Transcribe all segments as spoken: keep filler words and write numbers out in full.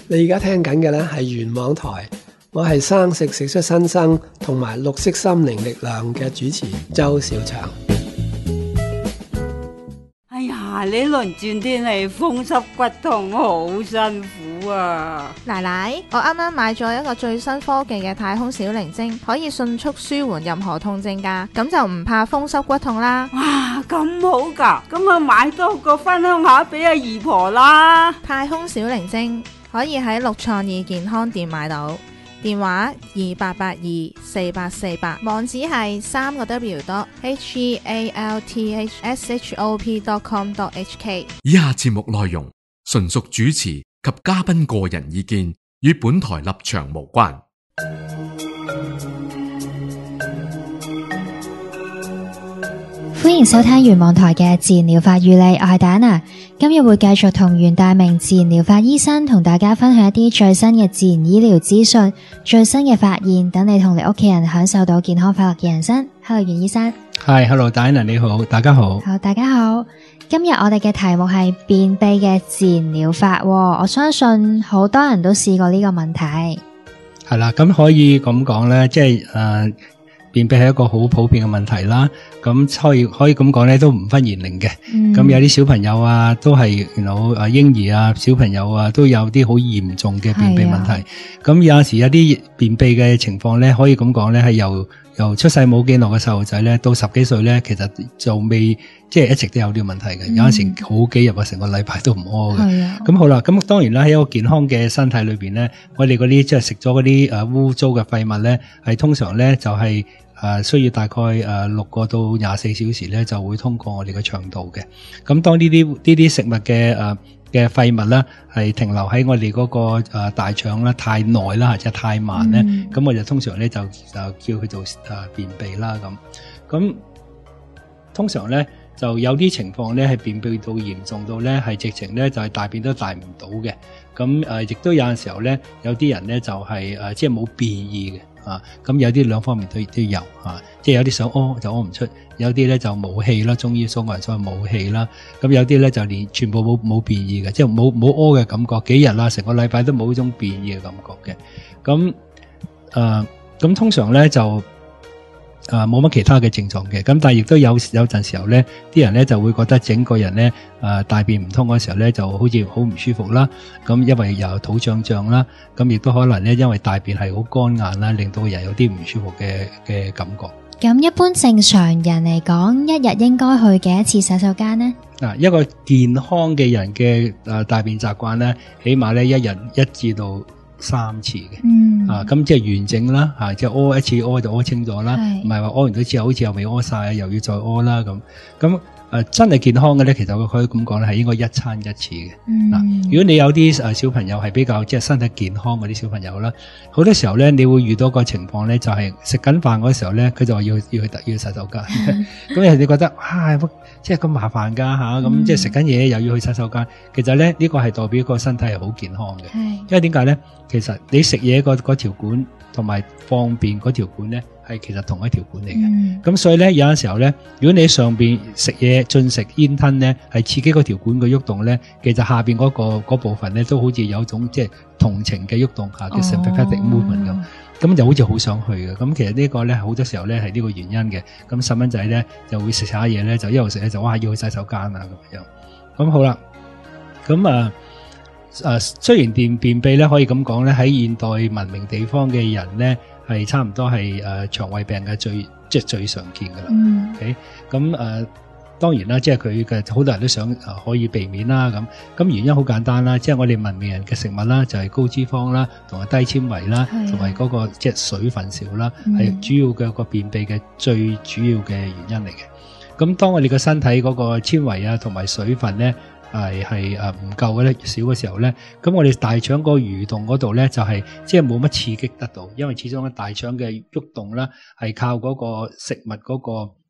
你而家聽緊嘅呢係原網台，我係生食食出新生同埋綠色心靈力量嘅主持周小祥。 哎呀，呢輪轉天氣風濕骨痛好辛苦啊！ 奶奶，我啱啱買咗一個最新科技嘅太空小靈精，可以迅速舒緩任何痛症㗎，咁就唔怕風濕骨痛啦。 哇，咁好㗎，咁啊買多個分享下俾阿姨婆啦。 太空小靈精可以喺六創意健康店買到，電話二八八二四八四八，網址係三個 W dot H E A L T H S H O P dot com dot H K。 以下節目內容純屬主持及嘉賓個人意見，與本台立場無關。 歡迎收聽原網台嘅自然療法與你，我係戴安娜。今日會繼續同袁大明自然療法醫生同大家分享一啲最新嘅自然醫療資訊、最新嘅發現，等你同你屋企人享受到健康快樂嘅人生。Hello，袁醫生。 Hi，Hello， 戴安娜你好，大家好。 好，大家好。今日我哋嘅題目係便秘嘅自然療法，我相信好多人都試過呢個問題。 係啦，咁可以咁講咧，即係誒。呃便秘係一個好普遍嘅問題啦，咁可以可以咁講咧，都唔分年齡嘅。咁、嗯、有啲小朋友啊，都係有啊嬰兒啊，小朋友啊，都有啲好嚴重嘅便秘問題。咁、啊、有陣時有啲便秘嘅情況咧，可以咁講咧，係由由出世冇幾耐嘅細路仔咧，到十幾歲咧，其實就未即係一直都有啲問題嘅、嗯。有陣時好幾日啊，成個禮拜都唔屙嘅。咁好啦，咁當然啦，喺一個健康嘅身體裏邊咧，我哋嗰啲即係食咗嗰啲誒污糟嘅廢物咧，係通常咧就係、是。誒、呃，需要大概誒六個到廿四小時咧，就會通過我哋嘅腸道嘅。咁當呢啲呢啲食物嘅誒嘅廢物咧，係停留喺我哋嗰、那個誒、呃、大腸啦太耐啦，或者太慢咧，咁、嗯、我就通常咧就就叫佢做誒、呃、便秘啦咁。咁通常咧就有啲情況咧係便秘到嚴重到咧係直情咧就係、是、大便都大唔到嘅。咁誒亦都有陣時候咧，有啲人咧就係、是、誒、呃、即係冇便意嘅。啊，咁有啲兩方面都都有啊，即係有啲想屙就屙唔出，有啲咧就冇氣啦，中醫所謂所謂冇氣啦，咁有啲咧就連全部冇冇便意嘅，即係冇冇屙嘅感覺，幾日啦，成個禮拜都冇呢種便意嘅感覺嘅，咁誒咁通常咧就。誒冇乜其他嘅症狀嘅，咁但係亦都有有陣時候咧，啲人咧就會覺得整個人咧誒、呃、大便唔通嗰時候咧，就好似好唔舒服啦。咁因為又肚脹脹啦，咁亦都可能咧因為大便係好乾硬啦，令到人有啲唔舒服嘅嘅感覺。 咁一般正常人嚟講，一日應該去幾多次洗手間呢？ 啊，一個健康嘅人嘅誒大便習慣咧，起碼咧一日一至到三次嘅，嗯，啊，咁即係完整啦，吓、啊，即係屙一次屙就屙清咗啦，唔係話屙完咗之後好似又未屙晒，又要再屙啦咁，咁誒真係健康嘅咧，其實我可以咁講咧，係應該一餐一次嘅。嗱、嗯啊，如果你有啲誒小朋友係比較即係身體健康嗰啲小朋友啦，好多時候咧，你會遇到個情況咧，就係食緊飯嗰時候咧，佢就話要要去要去洗手間，咁有時你覺得啊，即係咁麻煩噶吓，咁、啊、即係食緊嘢又要去洗手間，其實咧呢、這個係代表個身體係好健康嘅，因為點解咧？其實你食嘢嗰嗰條管同埋放便嗰條管咧，係其實同一條管嚟嘅。咁、嗯、所以咧有陣時候咧，如果你喺上邊食嘢進食煙吞咧，係刺激嗰條管嘅喐動咧，其實下邊嗰、嗰個嗰部分咧都好似有種即係同情嘅喐動下嘅 sympathetic movement 咁，咁就好似好想去嘅。咁其實呢個咧好多時候咧係呢個原因嘅。咁細蚊仔咧就會食下嘢咧，就一路食咧就哇要去洗手間啊咁樣。咁好啦，咁啊。誒、啊，雖然便便秘咧可以咁講咧，喺現代文明地方嘅人咧係差唔多係誒腸胃病嘅最即係最常見噶啦。嗯。OK，咁誒，當然啦，即係佢嘅好多人都想誒、啊、可以避免啦。咁咁原因好簡單啦，即係我哋文明人嘅食物啦，就係、是、高脂肪啦，同埋低纖維啦，同埋嗰個即係水分少啦，係、嗯、主要嘅個便秘嘅最主要嘅原因嚟嘅。咁當我哋個身體嗰個纖維啊同埋水分咧。係係誒唔夠嘅咧，少嘅時候咧，咁我哋大腸個蠕動嗰度咧就係即係冇乜刺激得到，因為始終咧大腸嘅喐動咧係靠嗰個食物嗰個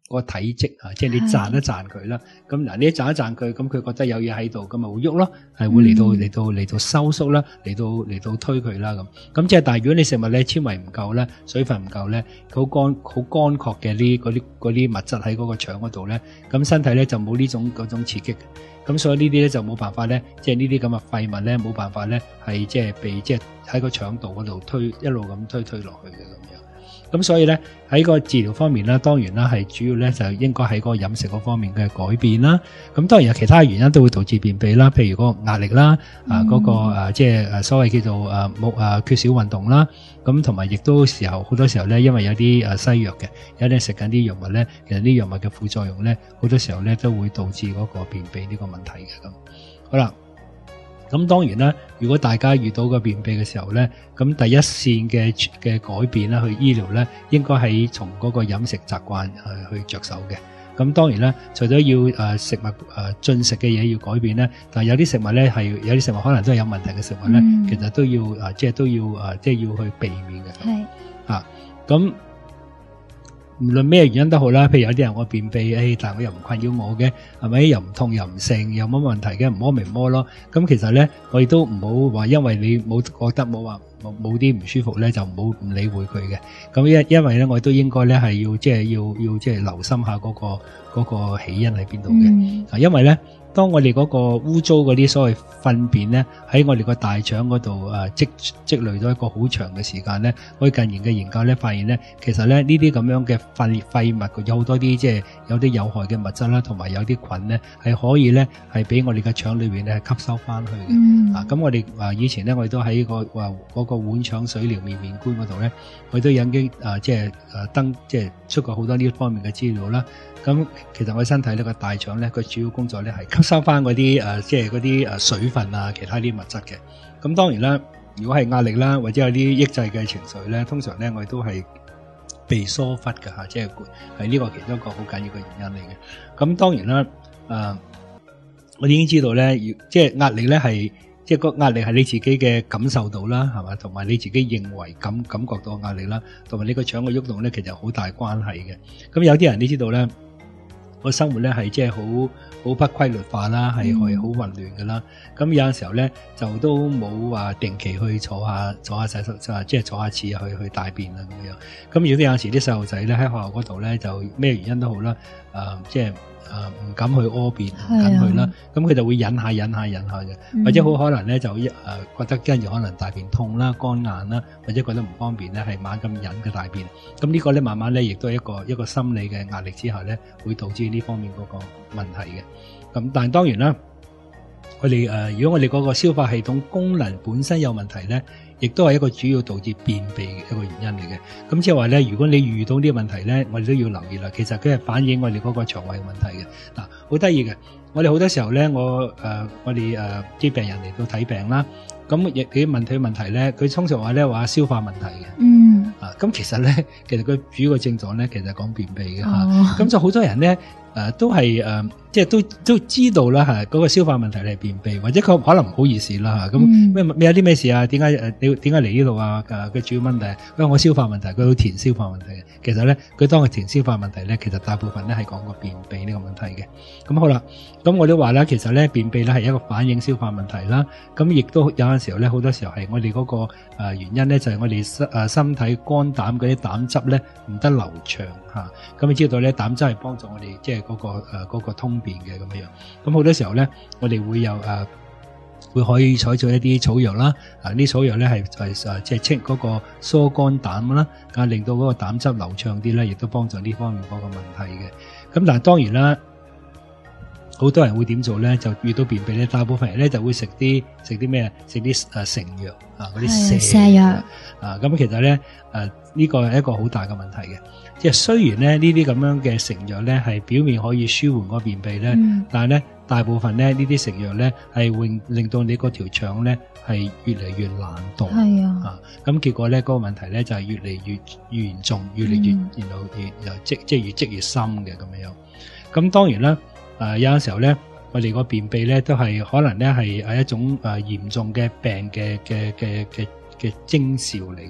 個體積啊，即係你賺一賺佢啦。咁嗱，你一賺一賺佢，咁佢覺得有嘢喺度，咁咪會喐咯，係會嚟到嚟、嗯、到嚟到收縮啦，嚟到嚟到推佢啦咁。咁即係，但係如果你食物咧纖維唔夠咧，水分唔夠咧，好乾好乾涸嘅呢嗰啲嗰啲物質喺嗰個腸嗰度咧，咁身體咧就冇呢種嗰種刺激嘅。咁所以呢啲咧就冇辦法咧，即係呢啲咁嘅廢物咧冇辦法咧係即係被即係喺個腸道嗰度推一路咁推推落去嘅咁樣。咁所以咧喺個治療方面咧，當然啦係主要咧就應該喺嗰個飲食嗰方面嘅改變啦。咁當然有其他原因都會導致便秘啦，譬如嗰個壓力啦，嗯、啊嗰、嗰個誒即係誒所謂叫做誒冇誒缺少運動啦。咁同埋亦都時候好多時候咧，因為有啲誒西藥嘅，有啲食緊啲藥物咧，其實啲藥物嘅副作用咧，好多時候咧都會導致嗰個便秘呢個問題嘅咁。好啦。咁當然啦，如果大家遇到個便秘嘅時候咧，咁第一線嘅嘅改變啦，去醫療咧，應該係從嗰個飲食習慣去去着手嘅。咁當然啦，除咗要誒食物誒進食嘅嘢要改變咧，但係有啲食物咧係有啲食物可能都係有問題嘅食物咧，嗯、其實都要誒即係都要誒即係要去避免嘅。係啊，咁。無論咩原因都好啦，譬如有啲人我便秘，誒，但係我又唔困擾我嘅，係咪？又唔痛又唔瀉，又冇問題嘅，唔摸咪摸咯。咁其實咧，我亦都唔好話，因為你冇覺得冇話冇啲唔舒服咧，就唔好唔理會佢嘅。咁因因為咧，我都應該咧係要即係要要即係留心下嗰個嗰個起因喺邊度嘅。啊，因為咧。當我哋嗰個污糟嗰啲所謂糞便咧，喺我哋個大腸嗰度誒積積累咗一個好長嘅時間咧，我哋近年嘅研究咧發現咧，其實咧呢啲咁樣嘅廢廢物有好多啲即係有啲有害嘅物質啦，同埋有啲菌咧係可以咧係俾我哋嘅腸裏邊咧係吸收翻去嘅。嗯、啊，咁我哋啊以前咧我哋都喺個話嗰個碗腸水療面面觀嗰度咧，我都已經啊即係誒登即係出過好多呢方面嘅資料啦。咁其實我身體呢個大腸咧，佢主要工作咧係吸收翻嗰啲誒，即係嗰啲誒水分啊，其他啲物質嘅。咁當然啦，如果係壓力啦，或者有啲抑制嘅情緒咧，通常咧我哋都係被疏忽嘅吓，即係係呢個其中一個好緊要嘅原因嚟嘅。咁當然啦，誒、呃，我已經知道咧，即係壓力咧係，即係個壓力係你自己嘅感受到啦，係嘛，同埋你自己認為感感覺到壓力啦，同埋你個腸嘅喐動咧，其實好大關係嘅。咁有啲人你知道咧。個生活咧係即係好好不規律化啦，係係好混亂㗎啦。咁有陣時候咧就都冇話定期去坐下坐下洗手，即係坐下廁去去大便啦咁樣。咁如果有陣時啲細路仔咧喺學校嗰度咧就咩原因都好啦，誒、呃、即係。誒、呃，唔敢去屙便，唔敢去啦，咁佢就會忍下忍下忍下嘅，嗯、或者好可能咧就一誒、呃、覺得跟住可能大便痛啦、乾硬啦，或者覺得唔方便咧，係猛咁忍嘅大便。咁呢個咧慢慢咧亦都係一個一個心理嘅壓力之下咧，會導致呢方面嗰個問題嘅。咁但係當然啦，我哋誒、呃、如果我哋嗰個消化系統功能本身有問題咧。亦都係一個主要導致便秘嘅一個原因嚟嘅。咁即係話咧，如果你遇到呢個問題咧，我哋都要留意啦。其實佢係反映我哋嗰個腸胃嘅問題嘅。嗱，好得意嘅，我哋好多時候咧，我誒、呃、我哋誒啲病人嚟到睇病啦，咁亦佢問佢問題咧，佢通常話咧話消化問題嘅。嗯。啊，咁其實咧，其實佢主要嘅症狀咧，其實係講便秘嘅嚇。咁、哦、就好多人咧。誒、呃，都係誒、呃，即係都都知道啦，係、那、嗰個消化問題係便秘，或者佢可能唔好意思啦吓，咁咩咩有啲咩事啊？點解誒你點解嚟呢度啊？誒、呃，佢主要問題，因為我消化問題，佢好填消化問題嘅。其實咧，佢當佢填消化問題咧，其實大部分咧係講個便秘呢個問題嘅。咁好啦，咁我都話啦，其實咧便秘咧係一個反映消化問題啦。咁亦都有陣時候咧，好多時候係我哋嗰個誒原因咧，就係我哋身誒身體肝膽嗰啲膽汁咧唔得流暢吓。咁、啊、你知道咧，膽汁係幫助我哋即係。嗰、那個誒、呃那個通便嘅咁樣，咁好多時候咧，我哋會有誒、呃，會可以採取一啲草藥啦，啊，啲草藥咧係係誒，即係清嗰個疏肝膽啦，啊，令到嗰個膽汁流暢啲咧，亦都幫助呢方面嗰個問題嘅。咁但係當然啦，好多人會點做咧？就遇到便秘咧，大部分人咧就會食啲食啲咩？食啲誒成藥啊，嗰啲瀉藥啊。咁其實咧誒呢個係一個好大嘅問題嘅。即係雖然咧呢啲咁樣嘅成藥咧係表面可以舒緩個便秘咧，嗯、但係咧大部分咧呢啲成藥咧係會令到你嗰條腸咧係越嚟越難動，係啊，咁、啊、結果咧嗰、那個問題咧就係越嚟越嚴重，越嚟越、嗯、然後越又積即係越積越深嘅咁樣。咁當然啦，誒、呃、有陣時候咧我哋個便秘咧都係可能咧係係一種誒嚴重嘅病嘅嘅嘅嘅嘅徵兆嚟嘅。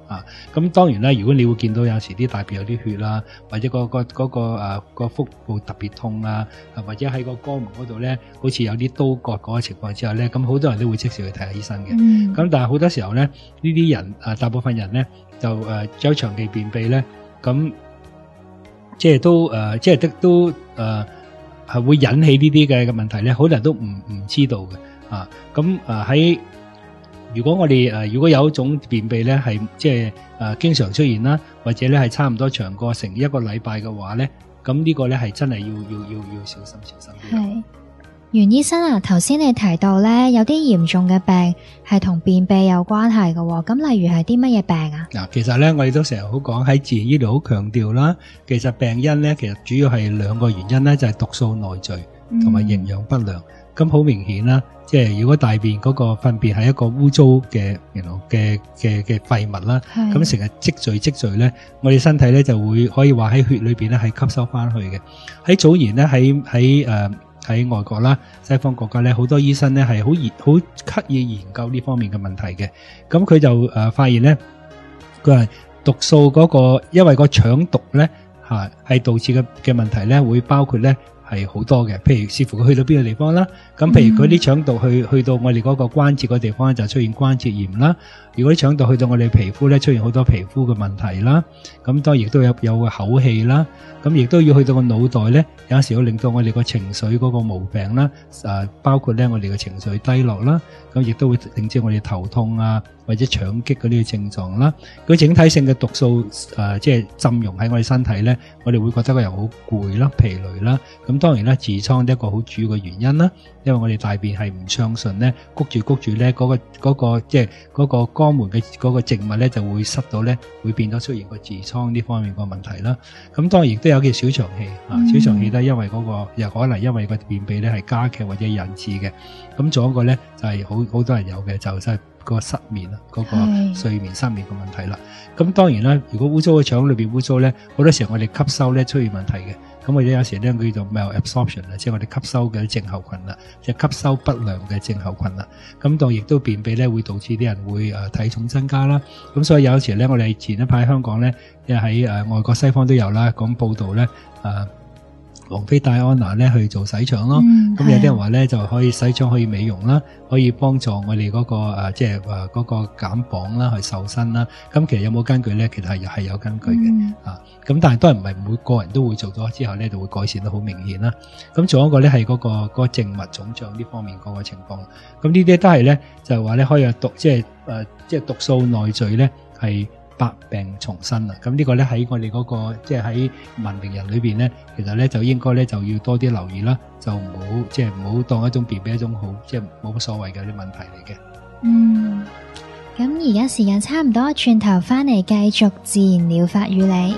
啊。咁當然啦，如果你會見到有時啲大便有啲血啦，或者、嗰個、嗰個嗰、嗰個誒、啊嗰個腹部特別痛啊，或者喺個肛門嗰度咧，好似有啲刀割嗰個情況之下咧，咁好多人都會即時去睇下醫生嘅。咁、嗯、但係好多時候咧，呢啲人誒、啊、大部分人咧就誒、呃、有長期便秘咧，咁即係都誒、呃、即係都誒係、呃、會引起呢啲嘅嘅問題咧，好多人都唔唔知道嘅。啊，咁誒喺如果我哋誒、呃、如果有一種便秘咧，係即係誒經常出現啦，或者咧係差唔多長過成一個禮拜嘅話咧，咁呢個咧係真係要要要要小心小心啲。 係袁醫生啊，頭先你提到咧有啲嚴重嘅病係同便秘有關係嘅，咁例如係啲乜嘢病啊？ 嗱，其實咧我哋都成日好講喺自然醫療好強調啦，其實病因咧其實主要係兩個原因咧，就係毒素內聚同埋營養不良。咁、嗯、好明顯啦，即係如果大便嗰個糞便係一個污糟嘅嘅嘅嘅廢物啦，咁成日積聚積聚咧，我哋身體咧就會可以話喺血裏邊咧係吸收翻去嘅。喺早年咧喺喺誒喺外國啦，西方國家咧好多醫生咧係好熱好刻意研究呢方面嘅問題嘅。咁佢就誒、呃、發現咧，佢係毒素嗰、那個，因為個腸毒咧吓係導致嘅嘅問題咧，會包括咧。係好多嘅，譬如視乎佢去到邊個地方啦。咁譬如佢啲腸道去去到我哋嗰個關節個地方就出現關節炎啦。如果啲腸道去到我哋皮膚咧，出現好多皮膚嘅問題啦。咁當然亦都有有個口氣啦。咁亦都要去到個腦袋咧，有陣時會令到我哋個情緒嗰個毛病啦。誒，包括咧我哋嘅情緒低落啦。咁亦都會令至我哋頭痛啊，或者腸激嗰啲症狀啦。佢整體性嘅毒素誒，即係浸溶喺我哋身體咧，我哋會覺得個人好攰啦、疲累啦。咁當然啦，痔瘡都係一個好主要嘅原因啦。因為我哋大便係唔暢順咧，谷住谷住咧，嗰個嗰個即係嗰個肛門嘅嗰個靜脈咧就會塞到咧，會變咗出現個痔瘡呢方面個問題啦。咁當然亦都有嘅小腸氣啊，小腸氣都係因為嗰個又可能因為個便秘咧係加劇或者引致嘅。咁仲有一個咧就係好好多人有嘅就係個失眠啊，嗰個睡眠失眠嘅問題啦。咁當然啦，如果污糟嘅腸裏邊污糟咧，好多時候我哋吸收咧出現問題嘅。咁或者有時咧叫做 malabsorption 啊，即係我哋吸收嘅症候群啦，即係吸收不良嘅症候群啦。咁當亦都便秘咧，會導致啲人會誒體重增加啦。咁所以有時咧，我哋前一排香港咧，即係喺誒外國西方都有啦，講報道咧誒。王菲戴安娜咧去做洗腸咯，咁、嗯、有啲人話咧就可以洗腸可以美容啦，可以幫助我哋嗰、那個誒即係誒嗰個減磅啦，去瘦身啦。咁其實有冇根據咧？其實係係有根據嘅、嗯、啊。咁但係都係唔係每個人都會做咗之後咧就會改善得好明顯啦。咁仲有一個咧係嗰個嗰、那個靜脈腫脹呢方面嗰個情況。咁呢啲都係咧就係話咧可以有毒，即係誒即係毒素內聚咧係。百病叢生啦，咁呢個咧喺我哋嗰個即係喺文明人裏邊咧，其實咧就應該咧就要多啲留意啦，就唔好即係唔好當一種便秘一種好即係冇乜所謂嘅啲問題嚟嘅。 嗯，咁而家時間差唔多，轉頭翻嚟繼續自然療法與你。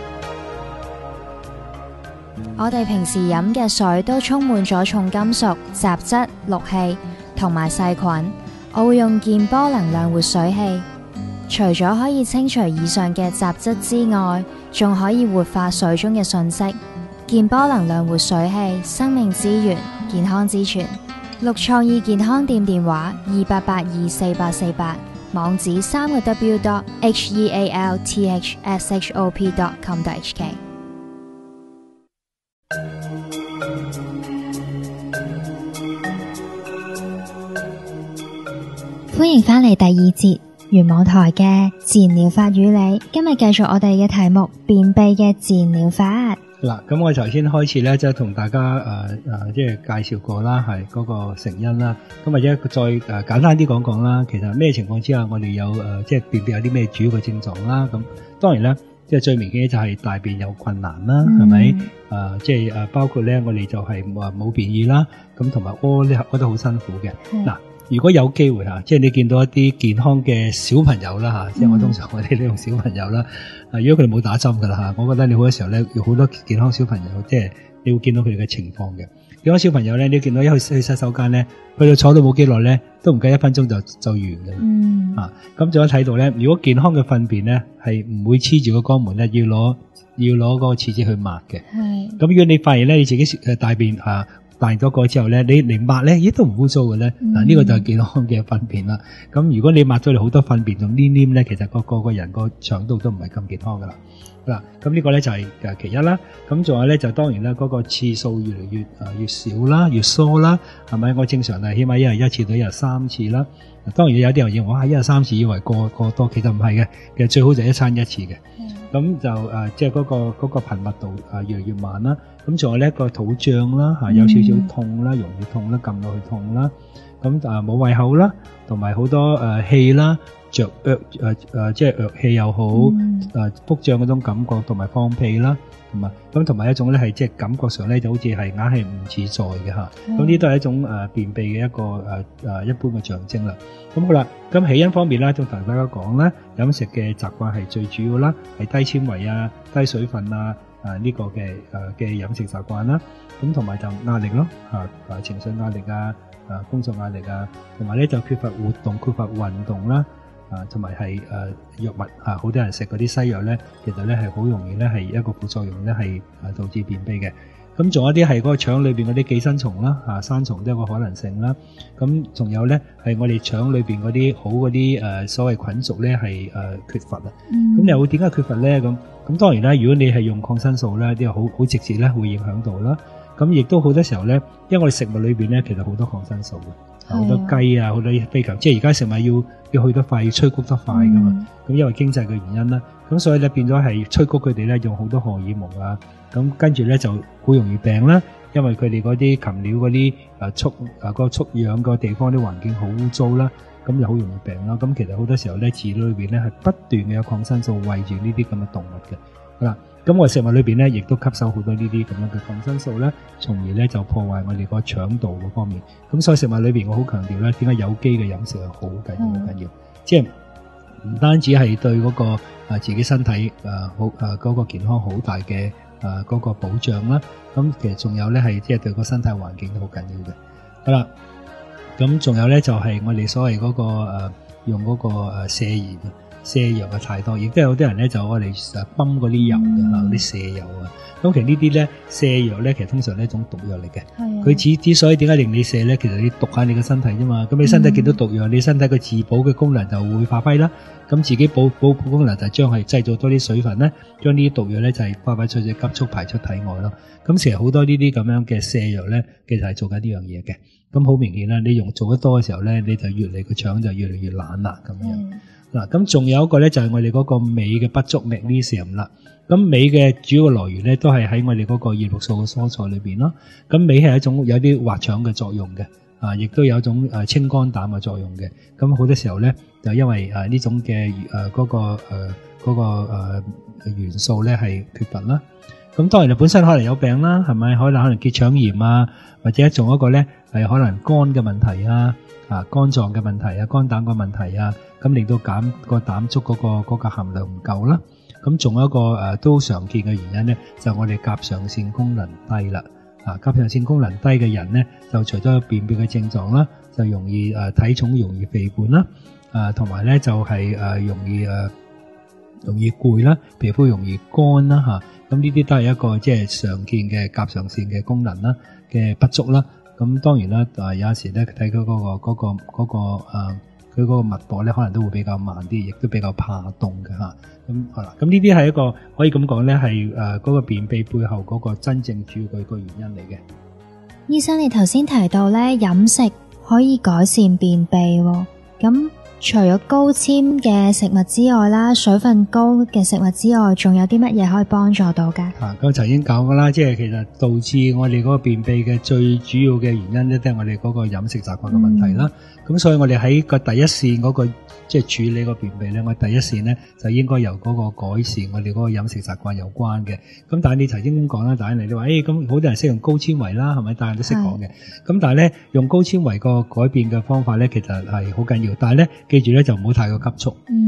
我哋平時飲嘅水都充滿咗重金屬、雜質、氯氣同埋細菌，我會用健波能量活水器。除咗可以清除以上嘅雜質之外，仲可以活化水中嘅訊息。健波能量活水器，生命之源，健康之泉。綠創意健康店電話二八八二四八四八，網址三個 w dot h e a l t h s h o p dot com dot h k。 歡迎返嚟第二節。原網台嘅自然療法與你，今日繼續我哋嘅題目便秘嘅自然療法。 嗱，咁我頭先開始咧，即係同大家誒誒、呃，即係介紹過啦，係嗰個成因啦。咁或者再誒、呃、簡單啲講講啦，其實咩情況之下我哋有誒、呃，即係便秘有啲咩主要嘅症狀啦？咁當然咧，即係最明顯嘅就係大便有困難啦，係咪？誒、呃，即係誒，包括咧我哋就係話冇便意啦，咁同埋屙咧屙得好辛苦嘅。嗱。如果有機會吓，即係你見到一啲健康嘅小朋友啦吓、嗯，即係我通常我哋都用小朋友啦。啊，如果佢哋冇打針噶啦吓，我覺得你好多時候咧，有好多健康小朋友，即係你會見到佢哋嘅情況嘅。健康小朋友咧，你見到一去去洗手間咧，去到坐到冇幾耐咧，都唔計一分鐘就就完嘅。嗯。啊，咁仲有睇到咧，如果健康嘅糞便咧係唔會黐住個肛門咧，要攞要攞個廁紙去抹嘅。係。咁如果你發現咧，你自己誒大便啊， 大咗個之後咧，你嚟抹咧，咦都唔污糟嘅咧。嗱、嗯，呢、這個就係健康嘅糞便啦。咁如果你抹咗你好多糞便仲黏黏咧，其實個個個人個腸道都唔係咁健康噶啦。嗱，咁呢個咧就係誒其一啦。咁仲有咧就當然啦，嗰、那個次數越嚟越誒越少啦，越疏啦，係咪？我正常係起碼一日一次到一日三次啦。當然有啲人認為哇，一日三次以為過過多，其實唔係嘅，其實最好就一餐一次嘅。咁、嗯、就誒即係嗰個嗰、那個頻密度誒越嚟越慢啦。咁仲有呢個肚脹啦，嚇有少少痛啦，容易痛啦，撳落去痛啦。咁誒冇胃口啦，同埋好多誒氣啦。着惡誒誒，即係惡氣又好，誒、嗯、腹脹嗰種感覺，同埋放屁啦，同埋咁同埋一種咧係即係感覺上咧就好似係硬係唔自在嘅嚇。咁呢都係一種誒、呃、便秘嘅一個誒誒、呃、一般嘅象徵啦。咁好啦，咁起因方面咧，就同大家講啦，飲食嘅習慣係最主要啦，係低纖維啊、低水分啊啊呢、這個嘅誒嘅飲食習慣啦。咁同埋就壓力咯，嚇、啊、誒情緒壓力啊，誒、啊、工作壓力啊，同埋咧就缺乏活動、缺乏運動啦。啊，同埋係誒藥物啊，好多人食嗰啲西藥咧，其實咧係好容易咧係一個副作用咧係誒導致便秘嘅。咁仲有啲係嗰個腸裏邊嗰啲寄生蟲啦，啊生蟲都有個可能性啦。咁仲有咧係我哋腸裏邊嗰啲好嗰啲誒所謂菌屬咧係誒缺乏啊。咁又會點解缺乏咧？咁咁當然啦，如果你係用抗生素咧，啲好好直接咧會影響到啦。咁亦都好多時候咧，因為我哋食物裏邊咧其實好多抗生素嘅，好多雞啊，好多飛球，即係而家食物要要去得快，要催谷得快噶嘛。咁、嗯、因為經濟嘅原因啦，咁所以咧變咗係催谷佢哋咧用好多荷爾蒙啊，咁跟住咧就好容易病啦。因為佢哋嗰啲禽鳥嗰啲誒畜誒個畜養個地方啲環境好污糟啦，咁就好容易病啦。咁其實好多時候咧，飼料裏邊咧係不斷嘅有抗生素餵住呢啲咁嘅動物嘅。好啦，咁我食物裏邊咧亦都吸收好多呢啲咁樣嘅抗生素咧，從而咧就破壞我哋個腸道嗰方面。咁所以食物裏邊我好強調咧，點解有機嘅飲食係好緊要好緊要，即係唔單止係對嗰個啊自己身體誒好誒嗰個健康好大嘅誒嗰個保障啦。咁其實仲有咧係即係對個生態環境都好緊要嘅。好啦，咁仲有咧就係我哋所謂嗰個誒用嗰個誒瀉鹽。瀉油嘅太多，亦都有啲人咧就我哋誒泵嗰啲油嘅嚇，嗰啲瀉油啊。咁其實呢啲咧瀉藥咧，其實通常係一種毒藥嚟嘅。佢之之所以點解令你瀉咧，其實你毒下你嘅身體啫嘛。咁你身體見到毒藥，嗯、你身體嘅自保嘅功能就會發揮啦。咁自己保保功能就將係製造多啲水分咧，將呢啲毒藥咧就係快快脆脆急速排出體外咯。咁其實好多呢啲咁樣嘅瀉藥咧，其實係做緊呢樣嘢嘅。咁好明顯啦，你用做得多嘅時候咧，你就越嚟個腸就越嚟越懶啦咁樣。嗱、嗯，咁仲有一個咧就係我哋嗰個鎂嘅不足 magnesium 啦。咁鎂嘅主要來源咧都係喺我哋嗰個葉綠素嘅蔬菜裏邊咯。咁鎂係一種有啲滑腸嘅作用嘅，啊，亦都有一種誒清肝膽嘅作用嘅。咁好多時候咧就因為誒呢種嘅誒嗰個誒嗰個誒元素咧係缺乏啦。咁當然你本身可能有病啦，係咪？可能可能結腸炎啊，或者仲有一個咧係可能肝嘅問題啊，啊肝臟嘅問題啊，肝膽嘅問題啊，咁令到減個膽足嗰個嗰個含量唔夠啦。咁仲有一個誒、呃、都常見嘅原因咧，就係、我哋甲狀腺功能低啦。啊，甲狀腺功能低嘅人咧，就除咗有便秘嘅症狀啦，就容易誒、呃、體重容易肥胖啦，啊同埋咧就係、是、誒、呃、容易誒、呃、容易攰啦，皮膚容易乾啦吓。咁呢啲都係一個即係常見嘅甲狀腺嘅功能啦嘅不足啦。咁當然啦，誒有時咧睇佢嗰個嗰、嗰個嗰、嗰個誒佢嗰個脈搏咧，可能都會比較慢啲，亦都比較怕凍嘅吓。咁好啦，咁呢啲係一個可以咁講咧，係誒嗰個便秘背後嗰個真正主要個原因嚟嘅。 醫生，你頭先提到咧飲食可以改善便秘，咁除咗高纖嘅食物之外啦，水分高嘅食物之外，仲有啲乜嘢可以幫助到㗎？ 啊，剛才已經講過啦，即係其實導致我哋嗰個便秘嘅最主要嘅原因咧，都係我哋嗰個飲食習慣嘅問題啦。咁、嗯、所以我哋喺個第一線嗰、嗰個即係處理個便秘咧，我第一線咧就應該由嗰個改善我哋嗰個飲食習慣有關嘅。咁但係你頭先咁講啦，但係你話誒咁好多人識用高纖維啦，係咪？大家都識講嘅。咁但係咧用高纖維個改變嘅方法咧，其實係好緊要。但係咧記住咧就唔好太過急促。嗯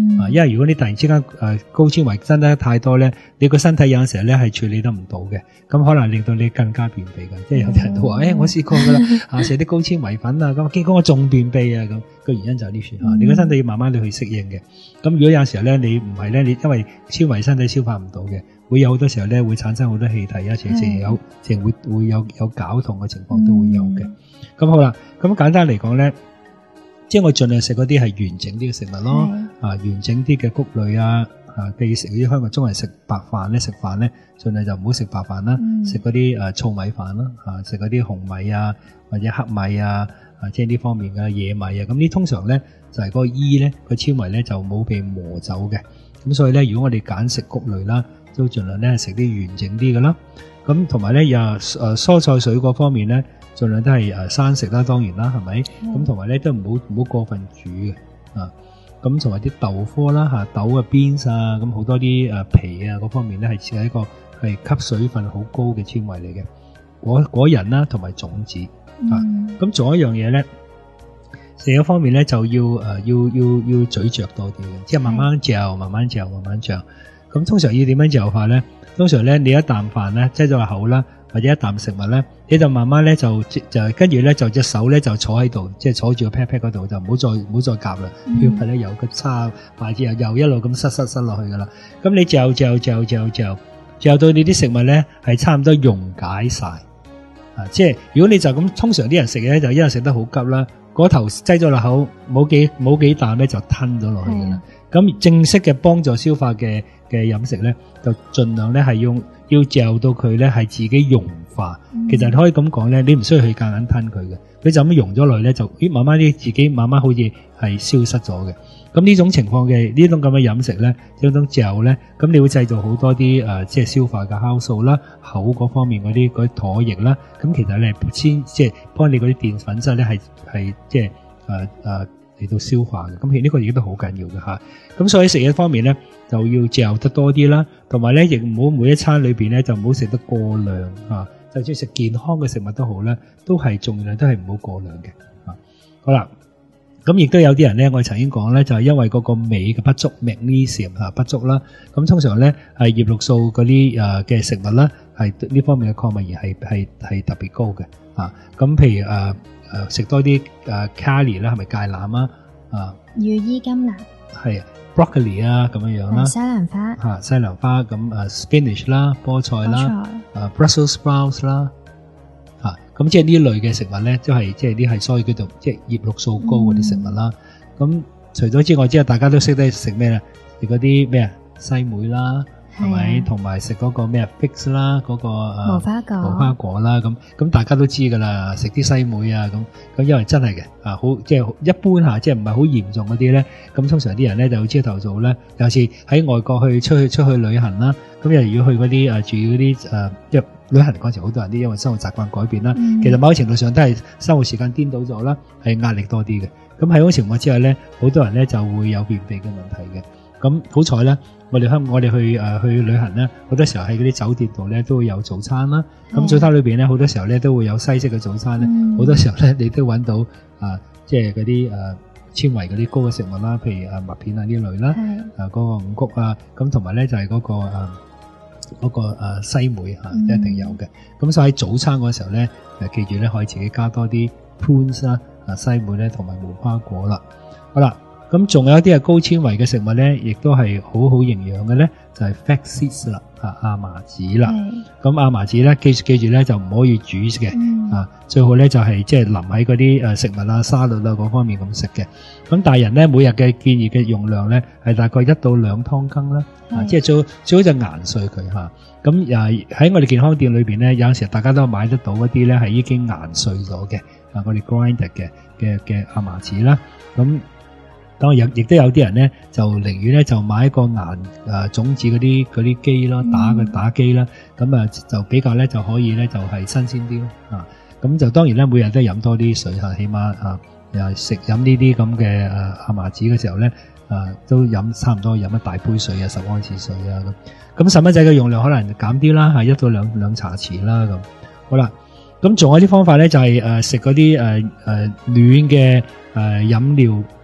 嗯、啊，因為如果你突然之間誒、呃、高纖維增得太多咧，你個身體有陣時咧係處理得唔到嘅，咁可能令到你更加便秘嘅。即係有啲人都話，誒、欸，我試過噶啦，啊，食啲高纖維粉啊，咁結果我仲便秘啊，咁個原因就係呢處啊，你個身體要慢慢地去適應嘅。咁如果有陣時候咧，你唔係咧，你因為纖維身體消化唔到嘅，會有好多時候咧會產生好多氣體啊，成成有成會會有有絞痛嘅情況都會有嘅。咁、嗯、好啦，咁簡單嚟講咧。即係我盡量食嗰啲係完整啲嘅食物咯，啊完整啲嘅穀類啊，啊譬如食啲香港中人食白飯咧，食飯咧盡量就唔好食白飯啦，食嗰啲誒糙米飯啦，啊食嗰啲紅米啊或者黑米啊，啊即係呢方面嘅野米啊，咁呢通常咧就係、是、嗰個衣咧個纖維咧就冇被磨走嘅，咁所以咧如果我哋揀食穀類啦，都盡量咧食啲完整啲嘅啦，咁同埋咧又誒蔬菜水果方面咧。盡量都係誒生食啦，當然啦，係咪？咁同埋咧都唔好唔好過分煮嘅，啊，咁同埋啲豆科啦嚇，豆嘅 beans 啊，咁好多啲誒皮啊嗰方面咧係係一個係吸水分好高嘅纖維嚟嘅，果果仁啦同埋種子，啊，咁仲有一樣嘢咧，食嘅方面咧就要誒、呃、要要要咀嚼多啲嘅，即係慢慢嚼，慢慢嚼，慢慢嚼。咁通常要點樣嚼法咧？通常咧你一啖飯咧擠咗落口啦。或者一啖食物咧，你就慢慢咧就就跟住咧就隻手咧就坐喺度，即係坐住個 pat pat 嗰度，就唔好再唔好再夾啦，因為咧有個叉筷子又又一路咁塞塞塞落去噶啦。咁你嚼嚼嚼嚼嚼嚼到你啲食物咧係差唔多溶解晒啊！即係如果你就咁，通常啲人食嘢咧就因為食得好急啦，嗰頭擠咗落口冇幾冇幾啖咧就吞咗落去噶啦。咁正式嘅幫助消化嘅嘅飲食咧，就盡量咧係用。要嚼到佢咧係自己溶化，嗯、其實你可以咁講咧，你唔需要去夾硬吞佢嘅，佢就咁溶咗落去咧，就咦慢慢啲自己慢慢好似係消失咗嘅。咁呢種情況嘅呢種咁嘅飲食咧，呢種嚼咧，咁你會製造好多啲誒、呃，即係消化嘅酵素啦，口嗰方面嗰啲嗰啲唾液啦，咁其實你係先即係幫你嗰啲澱粉質咧係係即係誒誒嚟到消化嘅。咁其實呢個亦都好緊要嘅吓。咁所以食嘢方面咧，就要嚼得多啲啦，同埋咧亦唔好每一餐裏邊咧就唔好食得過量啊。就算食健康嘅食物都好咧，都係盡量都係唔好過量嘅啊。好啦，咁亦都有啲人咧，我曾經講咧，就係因為嗰個鎂嘅不足 ，magnesium 啊不足啦。咁通常咧係葉綠素嗰啲誒嘅食物啦，係呢方面嘅礦物鹽係係係特別高嘅啊。咁譬如誒誒食多啲誒 kale 啦，係咪芥藍啊？啊， 羽衣甘藍係。broccoli 啊咁樣樣啦， 西蘭花嚇西蘭花咁誒 spinach 啦，菠菜啦，誒 Brussels sprouts 啦，嚇咁即係呢類嘅食物咧，都係即係啲係所謂叫做即係葉綠素高嗰啲食物啦。咁、嗯、除咗之外，之後大家都識得食咩咧？食嗰啲咩啊西梅啦。係咪？同埋食嗰個咩啊 figs 啦，嗰、那個誒無花果，無花果啦，咁咁大家都知噶啦，食啲西梅啊，咁咁因為真係嘅啊，好即係一般吓，即係唔係好嚴重嗰啲咧，咁通常啲人咧就朝頭早咧，有時喺外國去出去出去旅行啦，咁又如果去嗰啲誒住嗰啲誒，即係旅行嗰陣時好多人啲因為生活習慣改變啦、嗯，其實某程度上都係生活時間顛倒咗啦，係壓力多啲嘅。咁喺嗰種情況之下咧，好多人咧就會有便秘嘅問題嘅。咁好彩咧，我哋香我哋去誒、呃、去旅行咧，好多時候喺嗰啲酒店度咧都會有早餐啦。咁早餐裏邊咧，好多時候咧都會有西式嘅早餐咧，好、嗯、多時候咧你都揾到啊，即係嗰啲誒纖維嗰啲高嘅食物啦，譬如誒麥片啊呢類啦，誒嗰、啊那個五穀啊，咁同埋咧就係、是、嗰、那個誒嗰、啊那個啊、西梅嚇、啊嗯、一定有嘅。咁所以喺早餐嗰時候咧，誒記住咧可以自己加多啲 prunes 啦、啊西梅咧同埋無花果啦。好啦。咁仲有一啲係高纖維嘅食物咧，亦都係好好營養嘅咧，就係、是、flax seeds 啦，啊亞麻籽啦。咁亞麻籽咧，記記住咧就唔可以煮嘅、嗯，啊最好咧就係即係淋喺嗰啲誒食物啊、沙律啊嗰方面咁食嘅。咁大人咧每日嘅建議嘅用量咧係大概一到兩湯羹啦，啊即係最最好就研碎佢嚇。咁啊喺我哋健康店裏邊咧，有陣時大家都買得到一啲咧係已經研碎咗嘅，啊我哋 grind 嘅嘅嘅亞麻籽啦，咁。當然亦都有啲人咧，就寧願咧就買一個研誒種子嗰啲嗰啲機啦，打嘅打機啦，咁啊就比較咧就可以咧就係新鮮啲咯，啊咁就當然咧每日都飲多啲水嚇，起碼啊又食飲呢啲咁嘅誒亞麻籽嘅時候咧，啊都飲差唔多飲一大杯水啊，十安士水啊咁，咁細蚊仔嘅用量可能減啲啦，係一到兩兩茶匙啦咁，好啦，咁仲有啲方法咧就係誒食嗰啲誒誒暖嘅誒飲料。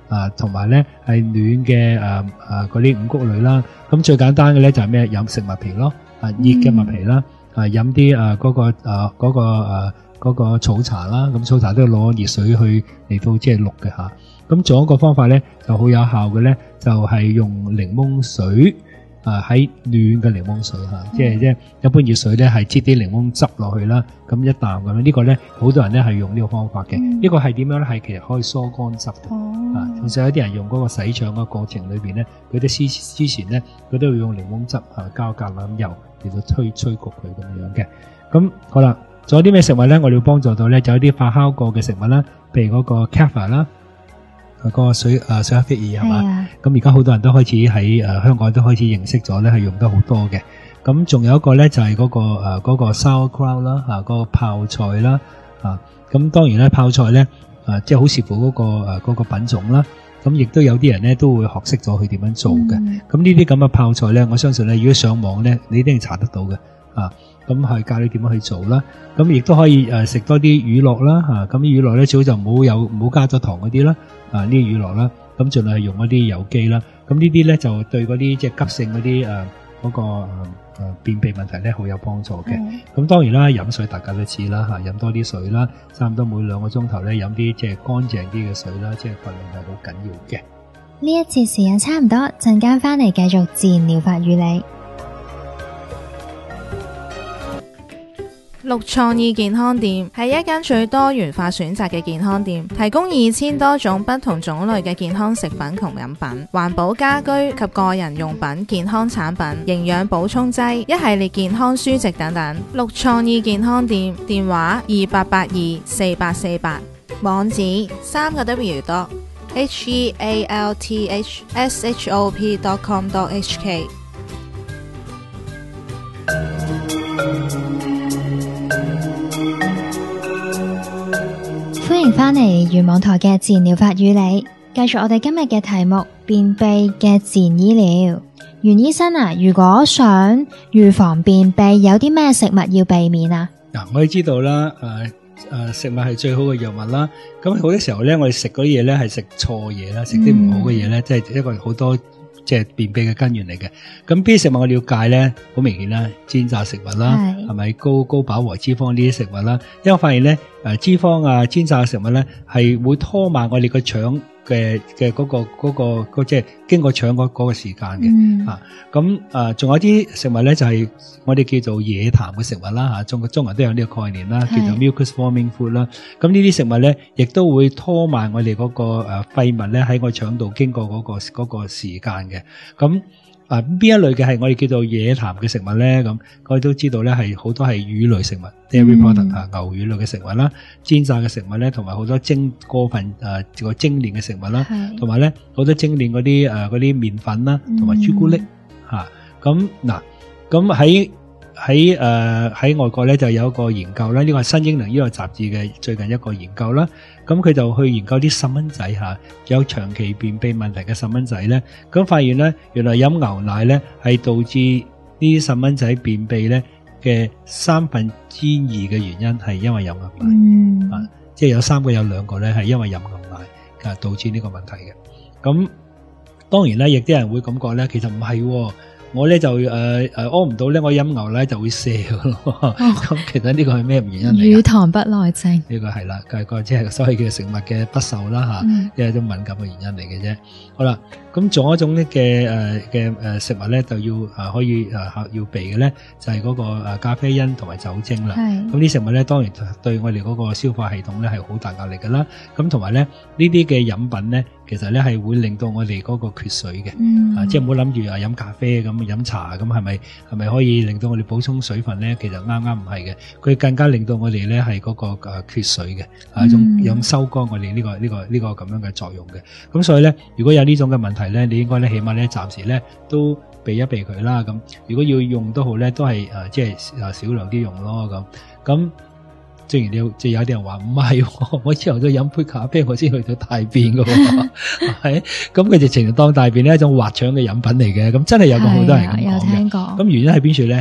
啊，同埋咧係暖嘅誒誒嗰啲五穀類啦。咁最簡單嘅咧就係咩？飲食麥皮咯，啊熱嘅麥皮啦，啊飲啲誒嗰個誒嗰、嗰個誒嗰、啊嗰個草茶啦。咁草茶都要攞熱水去嚟到即係渌嘅嚇。咁仲有一個方法咧就好有效嘅咧，就係、是、用檸檬水。啊喺暖嘅檸檬水吓、嗯，即係即係一般熱水咧係擠啲檸檬汁落去啦，咁一啖咁樣，呢個咧好多人咧係用呢個方法嘅。嗯，呢個係點樣咧？係其實可以疏乾濕嘅。哦，啊，同時有啲人用嗰個洗腸嘅過程裏邊咧，佢哋之之前咧佢都會用檸檬汁啊加橄欖油嚟到吹吹焗佢咁樣嘅。咁好啦，仲有啲咩食物咧？我哋要幫助到咧，就有啲發酵過嘅食物啦，譬如嗰個 kefir 啦。嗰個水誒水克菲爾係嘛？咁而家好多人都開始喺誒香港都開始認識咗咧，係用得好多嘅。咁仲有一個咧就係嗰個誒嗰個 sauerkraut 啦，嚇嗰個泡菜啦，啊咁當然咧泡菜咧誒即係好視乎嗰個誒嗰個品種啦。咁亦都有啲人咧都會學識咗佢點樣做嘅。咁呢啲咁嘅泡菜咧，我相信咧如果上網咧，你一定查得到嘅啊。咁係教你點樣去做啦。咁亦都可以誒食多啲乳酪啦，嚇咁啲乳酪咧最好就唔好有唔好加咗糖嗰啲啦。啊！呢啲乳酪啦，咁盡量係用一啲有機啦。咁呢啲咧就對嗰啲即係急性嗰啲誒嗰個誒誒便秘問題咧好有幫助嘅。咁、嗯、當然啦，飲水大家都知啦嚇，飲多啲水啦，差唔多每兩個鐘頭咧飲啲即係乾淨啲嘅水啦，即係份量係好緊要嘅。 呢一節時間差唔多，陣間翻嚟繼續自然療法與你。 綠創意健康店係一間最多元化選擇嘅健康店，提供二千多種不同種類嘅健康食品同飲品、環保家居及個人用品、健康產品、營養補充劑、一系列健康書籍等等。綠創意健康店電話二八八二四八四八，網址三個 W 多 H E A L T H S H O P dot com dot H K。 歡迎返嚟元網台嘅自然療法與你，繼續我哋今日嘅題目便秘嘅自然醫療。袁醫生啊，如果想預防便秘，有啲咩食物要避免啊？ 嗱，我哋知道啦，誒誒，食物係最好嘅藥物啦。咁好多時候咧，我哋食嗰啲嘢咧係食錯嘢啦，食啲唔好嘅嘢咧，即係一個好多即係便秘嘅根源嚟嘅。咁邊啲食物我哋要戒咧？好明顯啦，煎炸食物啦，係咪高高飽和脂肪呢啲食物啦？因為我發現咧，誒脂肪啊、煎炸嘅食物咧，係會拖慢我哋個腸嘅嘅嗰個嗰個嗰即係經過腸嗰嗰個時間嘅、嗯、啊。咁啊，仲有啲食物咧就係、是、我哋叫做野痰嘅食物啦嚇，中國中文都有呢個概念啦，叫做 mucus forming food 啦。咁呢啲食物咧，亦都會拖慢我哋嗰個誒廢物咧喺我腸度經過嗰個嗰個時間嘅。咁啊，邊一類嘅係我哋叫做野痰嘅食物咧？咁我哋都知道咧，係好多係乳類食物 dairy product 啊，牛乳類嘅食物啦，煎炸嘅食物咧，同埋好多精過分誒個精煉嘅食物啦，同埋咧好多精煉嗰啲誒嗰啲麵粉啦，同埋朱古力嚇。咁嗱，咁喺喺誒喺外國咧就有一個研究啦，呢個係新英格蘭醫學雜誌嘅最近一個研究啦。咁佢就去研究啲細蚊仔吓，有長期便秘問題嘅細蚊仔咧，咁發現咧，原來飲牛奶咧係導致呢啲細蚊仔便秘咧嘅三分之二嘅原因係因為飲牛奶，嗯、啊，即係有三個有兩個咧係因為飲牛奶啊導致呢個問題嘅。咁當然咧，亦啲人會感覺咧，其實唔係喎。我咧就誒誒屙唔到咧，我飲牛奶就會瀉咯。咁、哦、其實呢個係咩原因嚟？ 乳糖不耐症呢、 這個係啦，係個即係所謂嘅食物嘅不受啦吓，因為一種敏感嘅原因嚟嘅啫。好啦，咁仲有一種咧嘅誒嘅誒食物咧，就要誒可以誒要避嘅咧，就係、是、嗰個誒咖啡因同埋酒精啦。咁啲食物咧，當然對我哋嗰個消化系統咧係好大壓力噶啦。咁同埋咧呢啲嘅飲品咧，其實咧係會令到我哋嗰個缺水嘅、嗯，啊，即係唔好諗住啊飲咖啡咁飲茶咁係咪係咪可以令到我哋補充水分咧？其實啱啱唔係嘅，佢更加令到我哋咧係嗰個誒缺水嘅，係一種有收乾我哋呢個呢個呢個咁樣嘅作用嘅。咁所以咧，如果有呢種嘅問題咧，你應該咧起碼咧暫時咧都避一避佢啦。咁如果要用都好咧，都係誒即係誒少量啲用咯。咁咁。正如你即係有啲人話唔係，我之後都飲杯咖啡，我先去到大便噶，係咁佢直情當大便呢一種滑腸嘅飲品嚟嘅，咁真係有個好多人咁講嘅。咁原因喺邊處咧？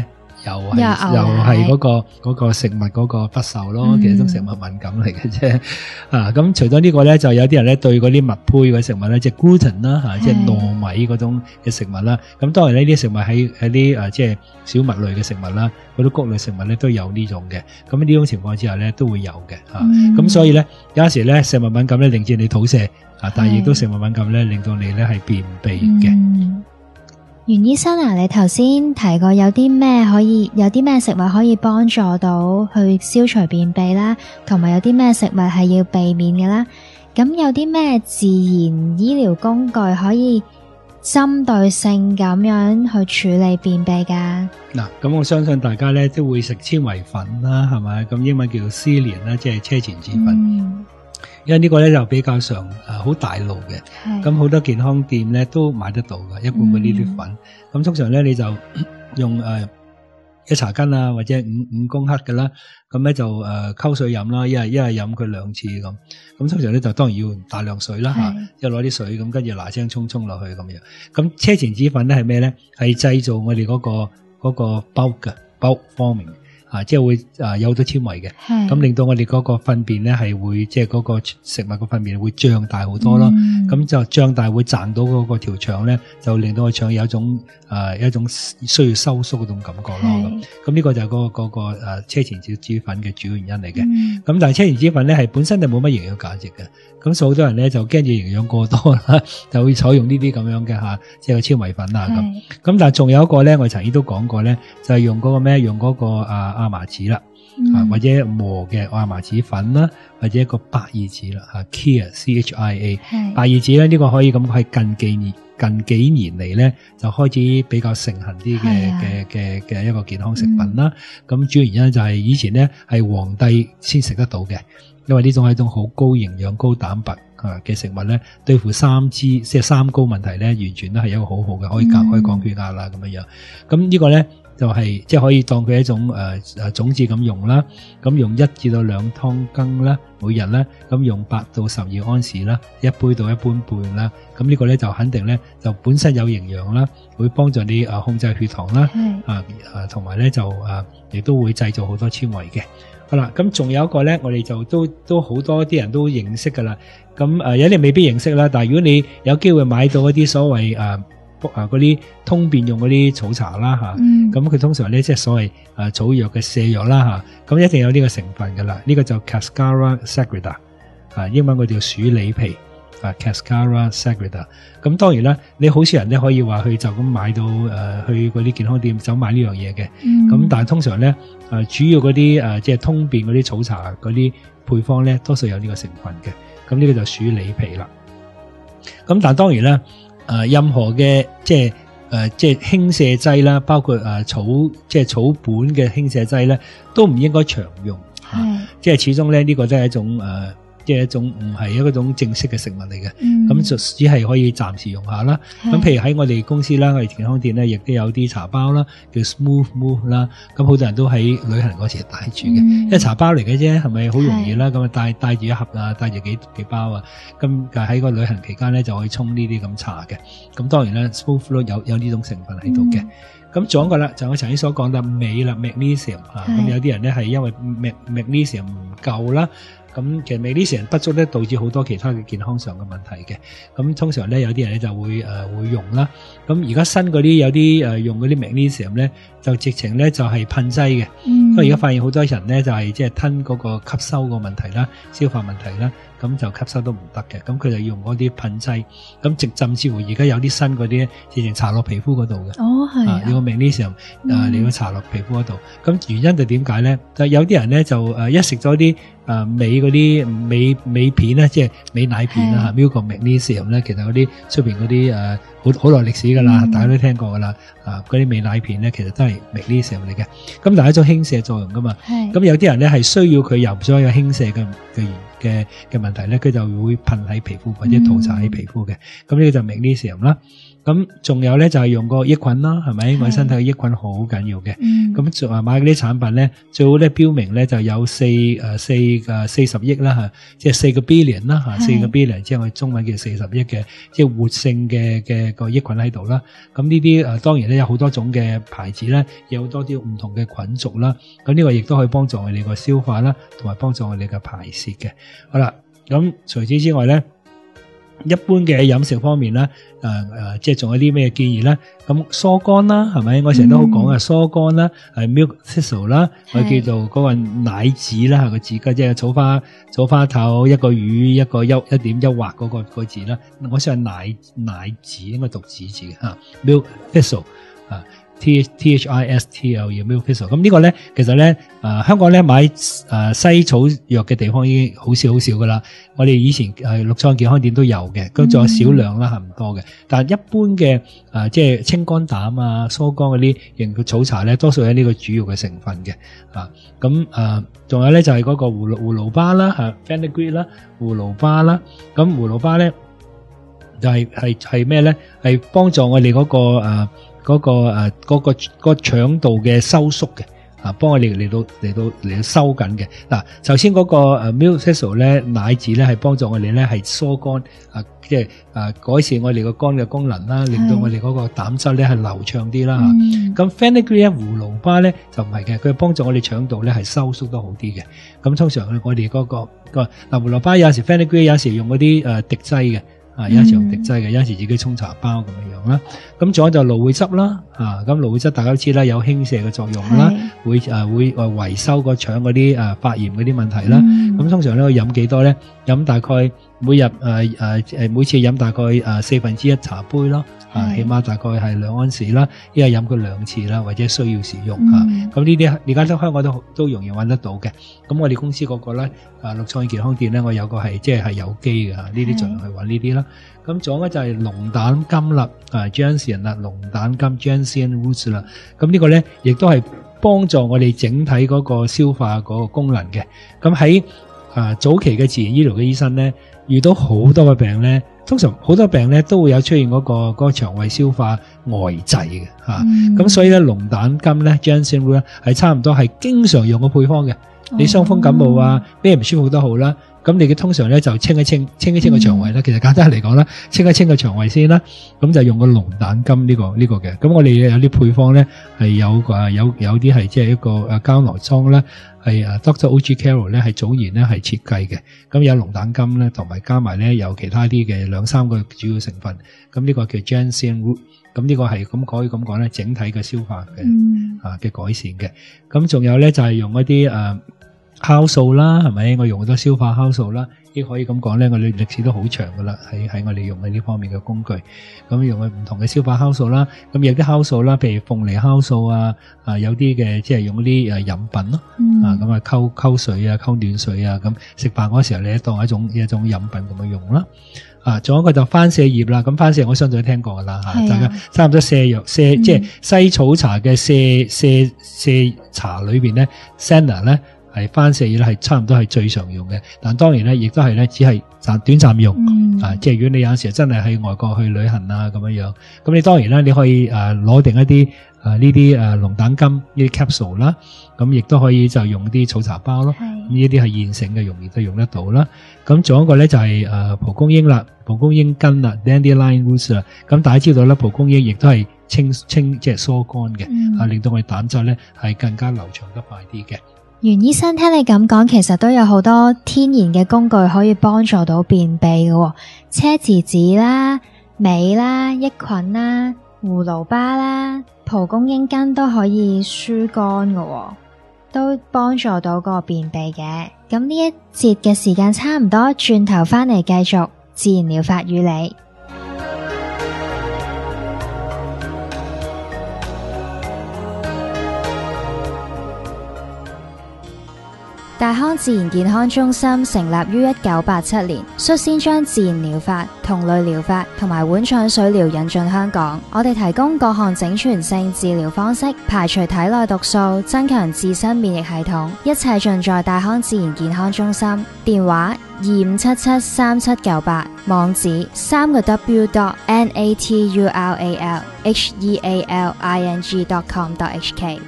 又係又係嗰個嗰個食物嗰個不受咯，嗯、其實都食物敏感嚟嘅啫。啊，咁除咗呢個咧，就有啲人咧對嗰啲麥胚嘅食物咧，即係 gluten 啦嚇，即係糯米嗰種嘅食物啦。咁當然呢啲食物喺喺啲誒即係小麥類嘅食物啦，嗰啲穀類食物咧都有呢種嘅。咁呢種情況之下咧都會有嘅嚇。咁、嗯、所以咧有陣時咧食物敏感咧令至你肚瀉啊，但係亦都食物敏感咧令到你咧係便秘嘅。 嗯袁醫生啊，你頭先提過有啲咩可以，有啲咩食物可以幫助到去消除便秘啦，同埋有啲咩食物係要避免嘅啦。咁有啲咩自然醫療工具可以針對性咁樣去處理便秘噶？ 嗱，咁我相信大家咧都會食纖維粉啦，係咪？咁英文叫做 Psyllium 啦，即係車前子粉。嗯，因為呢個咧就比較上誒好大路嘅，咁好多健康店咧都買得到嘅，一罐嘅呢啲粉。咁、嗯、通常咧你就用誒、呃、一茶羹啊，或者五五公克嘅啦，咁咧就誒溝、呃、水飲啦，一日一日飲佢兩次咁。咁通常咧就當然要大量水啦吓，一攞啲水咁跟住嗱聲沖沖落去咁樣。咁車前子粉咧係咩咧？係製造我哋嗰、嗰個嗰、嗰個 bulk 嘅 bulk forming。啊，即係會啊有好多纖維嘅，咁令到我哋嗰個糞便咧係會即係嗰個食物個糞便會脹大好多咯，咁、嗯、就脹大會賺到嗰個條腸咧，就令到個腸有一種啊一種需要收縮嗰種感覺咯。咁咁呢個就係嗰、嗰個嗰、嗰個誒車前子粉嘅主要原因嚟嘅。咁、嗯、但係車前子粉咧係本身就冇乜營養價值嘅，咁所以好多人咧就驚住營養過多啦，就會採用呢啲咁樣嘅吓，即係個纖維粉啊咁。咁但係仲有一個咧，我曾經都講過咧，就係、是、用嗰個咩，用嗰個啊。亞麻籽啦，啊或者磨嘅亞麻籽粉啦，或者一個百葉籽啦，吓 Chia C H I A， 百葉籽咧呢個可以咁係近幾年近幾年嚟咧就開始比較盛行啲嘅嘅嘅嘅一個健康食品啦。咁、嗯、主要原因就係以前咧係皇帝先食得到嘅，因為呢種係一種好高營養高蛋白啊嘅食物咧，對付三脂即係三高問題咧，完全都係一個好好嘅，可以降、嗯、可以降血壓啦咁樣樣。咁呢個咧。就係即係可以當佢一種誒誒種子咁用啦，咁用一至到兩湯羹啦，每日咧咁用八到十二安士啦，一杯到一杯半啦，咁呢個咧就肯定咧就本身有營養啦，會幫助你誒控制血糖啦，啊啊同埋咧就誒亦都會製造好多纖維嘅。好啦，咁仲有一個咧，我哋就都都好多啲人都認識噶啦，咁誒有啲未必認識啦，但係如果你有機會買到一啲所謂誒。啊！嗰啲通便用嗰啲草茶啦吓，咁、嗯、佢通常咧即係所謂誒草藥嘅瀉藥啦吓，咁一定有呢個成分噶啦。呢、這個就 Cascara Sagrada， 啊英文佢叫鼠李皮啊 Cascara Sagrada。咁當然啦，你好少人咧可以話去就咁買到誒、呃、去嗰啲健康店就買呢樣嘢嘅。咁、嗯、但係通常咧誒、呃、主要嗰啲誒即係通便嗰啲草茶嗰啲配方咧，多數有呢個成分嘅。咁呢個就鼠李皮啦。咁但係當然啦。誒、呃，任何嘅即係誒、呃，即係輕瀉劑啦，包括誒、呃、草即係草本嘅輕瀉劑咧，都唔應該常用。係、啊，即係始終咧呢、這個都係一種誒。呃即係一種唔係一種正式嘅食物嚟嘅，咁、嗯、就只係可以暫時用下啦。咁譬如喺我哋公司啦，我哋健康店咧，亦都有啲茶包啦，叫 Smooth Move 啦。咁好多人都喺旅行嗰時帶住嘅，嗯、因為茶包嚟嘅啫，係咪好容易啦？咁啊帶帶住一盒啊，帶住幾幾包啊。咁但係喺個旅行期間咧，就可以沖呢啲咁茶嘅。咁當然啦 Smooth 都有有呢種成分喺度嘅。咁仲有一個啦，就我曾經所講嘅鎂啦 ，Magnesium 啊。咁有啲人咧係因為 Magnesium 唔夠啦。咁其實Magnesium不足咧，導致好多其他嘅健康上嘅問題嘅。咁通常咧，有啲人咧就會誒、呃、會用啦。咁而家新嗰啲有啲誒、呃、用嗰啲Magnesium咧，就直情咧就係噴劑嘅。嗯。因為而家發現好多人咧就係即係吞嗰個吸收個問題啦、消化問題啦，咁就吸收都唔得嘅。咁佢就用嗰啲噴劑。咁直甚至乎而家有啲新嗰啲咧，直情搽落皮膚嗰度嘅。哦，係啊。用個Magnesium誒嚟到搽落皮膚嗰度。咁原因就點解咧？就有啲人咧就誒、呃、一食咗啲誒鎂嗰啲鎂鎂片咧，即係鎂奶片啦嚇 milk magnesium 咧，其實嗰啲出邊嗰啲誒好好耐歷史噶啦，大家都聽過噶啦。啊，嗰啲鎂奶片咧，其實都係 magnesium 嚟嘅。咁但係一種輕瀉作用噶嘛。咁有啲人咧係需要佢又唔想有輕瀉嘅嘅嘅嘅問題咧，佢就會噴喺皮膚或者塗搽喺皮膚嘅。咁呢個就 magnesium 啦。咁咁仲有咧就係用個益菌啦，係咪？我身體嘅益菌好緊要嘅。咁仲係買嗰啲產品咧，最好咧標明咧就有四誒四誒四十億啦嚇，即係四個 billion 啦嚇，四個 billion 即係我哋中文叫四十億嘅，即係活性嘅嘅個益菌喺度啦。咁呢啲誒當然咧有好多種嘅牌子咧，有好多啲唔同嘅菌族啦。咁呢個亦都可以幫助我哋個消化啦，同埋幫助我哋嘅排泄嘅。好啦，咁除此之外咧，一般嘅飲食方面咧，誒、呃、誒，即係仲有啲咩建議咧？咁疏肝啦，係咪？我成日都好講啊，疏肝啦，係 milk thistle 啦，我叫做嗰個奶子啦，係個字嘅，即係草花草花頭一個雨一個優一點一畫嗰個個字啦。我想係奶奶子，應該讀子字嘅吓 milk thistle 啊。T T H I S T L E milk thistle， 咁呢個咧，其實咧，誒、呃、香港咧買誒、呃、西草藥嘅地方已經好少好少噶啦。我哋以前誒綠創健康店都有嘅，咁仲有少量啦，係唔多嘅。但係一般嘅誒、呃、即係清肝膽啊、疏肝嗰啲型嘅草茶咧，多數係呢個主要嘅成分嘅。啊，咁誒仲有咧就係、是、嗰個胡胡蘿蔔啦，嚇 fenugreek 啦，胡蘿蔔啦。咁胡蘿蔔咧就係係係咩咧？係幫助我哋嗰、那個誒。呃嗰、那個誒，嗰、呃那個、那個腸道嘅收縮嘅，啊，幫我哋嚟到嚟到嚟到收緊嘅。嗱，首先嗰個誒 milk thistle 咧，奶子咧係幫助我哋咧係疏肝，啊，即係誒改善我哋個肝嘅功能啦，令到我哋嗰個膽汁咧係流暢啲啦吓。咁 fenugreek 胡蘿蔔咧就唔係嘅，佢係幫助我哋腸道咧係收縮得好啲嘅。咁通常我哋嗰、那個個嗱胡蘿蔔有時 fenugreek 有時用嗰啲誒滴劑嘅。啊，有時用滴劑嘅，有時自己沖茶包咁樣樣啦。咁仲有就蘆薈汁啦，啊，咁蘆薈汁大家都知啦，有輕瀉嘅作用啦，會誒、啊、會誒維修個腸嗰啲誒發炎嗰啲問題啦。咁、嗯、通常咧，我飲幾多咧？飲大概每日誒誒誒每次飲大概誒四分之一茶杯咯，啊，起碼大概係兩安士啦，一日飲佢兩次啦，或者需要時用嚇。咁呢啲而家都香港都都容易揾得到嘅。咁我哋公司嗰個咧，啊綠創健康店咧，我有個係即係係有機嘅嚇，呢啲盡量去揾呢啲啦。咁仲有咧就係龍膽金啦，啊 Gentian 啦，龍膽金 Gentian roots 啦。咁呢個咧亦都係幫助我哋整體嗰個消化嗰個功能嘅。咁喺啊早期嘅自然醫療嘅醫生咧，遇到好多嘅病咧，通常好多病咧都會有出現嗰、嗰個嗰、嗰個腸胃消化呆滯嘅嚇。咁、嗯、所以咧龍膽金咧 Gentian root 咧係差唔多係經常用嘅配方嘅。你傷風感冒啊，咩唔舒服都好啦。咁你嘅通常咧就清一清，清一清個腸胃啦。其實簡單嚟講啦，清一清個腸胃先啦。咁就用個龍膽金呢、這個呢、這個嘅。咁我哋有啲配方咧係有誒有有啲係即係一個誒膠囊裝咧，係誒 Doctor O G Carroll 咧係早年咧係設計嘅。咁有龍膽金咧，同埋加埋咧有其他啲嘅兩三個主要成分。咁呢個叫 Gentian root。咁呢個係咁可以咁講咧，整體嘅消化嘅、嗯、啊嘅改善嘅。咁仲有咧就係、是、用一啲誒。呃酵素啦，係咪？我用好多消化酵素啦，亦可以咁講咧。我哋歷史都好長噶啦，喺喺我哋用嘅呢方面嘅工具。咁用嘅唔同嘅消化酵素啦，咁有啲酵素啦，譬如鳳梨酵素啊，啊有啲嘅即係用嗰啲誒飲品咯，嗯、啊咁啊溝溝水啊，溝暖水啊，咁食飯嗰時候你當一種一種飲品咁樣用啦。啊，仲有一個就番瀉葉啦，咁番瀉我相信都聽過噶啦吓，大家差唔多瀉藥瀉即係西草茶嘅瀉瀉瀉茶裏邊咧 senna 咧。係番瀉葉咧，係差唔多係最常用嘅，但當然咧，亦都係咧，只係暫短暫用、嗯、啊。即係如果你有陣時真係去外國去旅行啊咁樣樣，咁你當然啦，你可以誒攞、呃、定一啲誒呢啲誒龍膽金呢啲 capsule 啦，咁亦都可以就用啲草茶包咯。呢啲係現成嘅，容易都用得到啦。咁仲有一個咧就係、是、誒、呃、蒲公英啦，蒲公英根啦 dandelion roots 啦。咁大家知道咧，蒲公英亦都係清清即係疏肝嘅，啊令到我哋膽汁咧係更加流暢得快啲嘅。 袁醫生，聽你咁講，其實都有好多天然嘅工具可以幫助到便秘嘅，車厘子啦、鎂啦、益菌啦、胡蘿蔔啦、蒲公英根都可以疏肝嘅，都幫助到個便秘嘅。咁呢一節嘅時間差唔多，轉頭翻嚟繼續自然療法與你。 大康自然健康中心成立於一九八七年，率先將自然療法、同類療法同埋碗廠水療引進香港。我哋提供各項整全性治療方式，排除體內毒素，增強自身免疫系統，一切盡在大康自然健康中心。電話二五七七三七九八，網址三個 W dot N A T U R A L H E A L I N G dot com dot H K。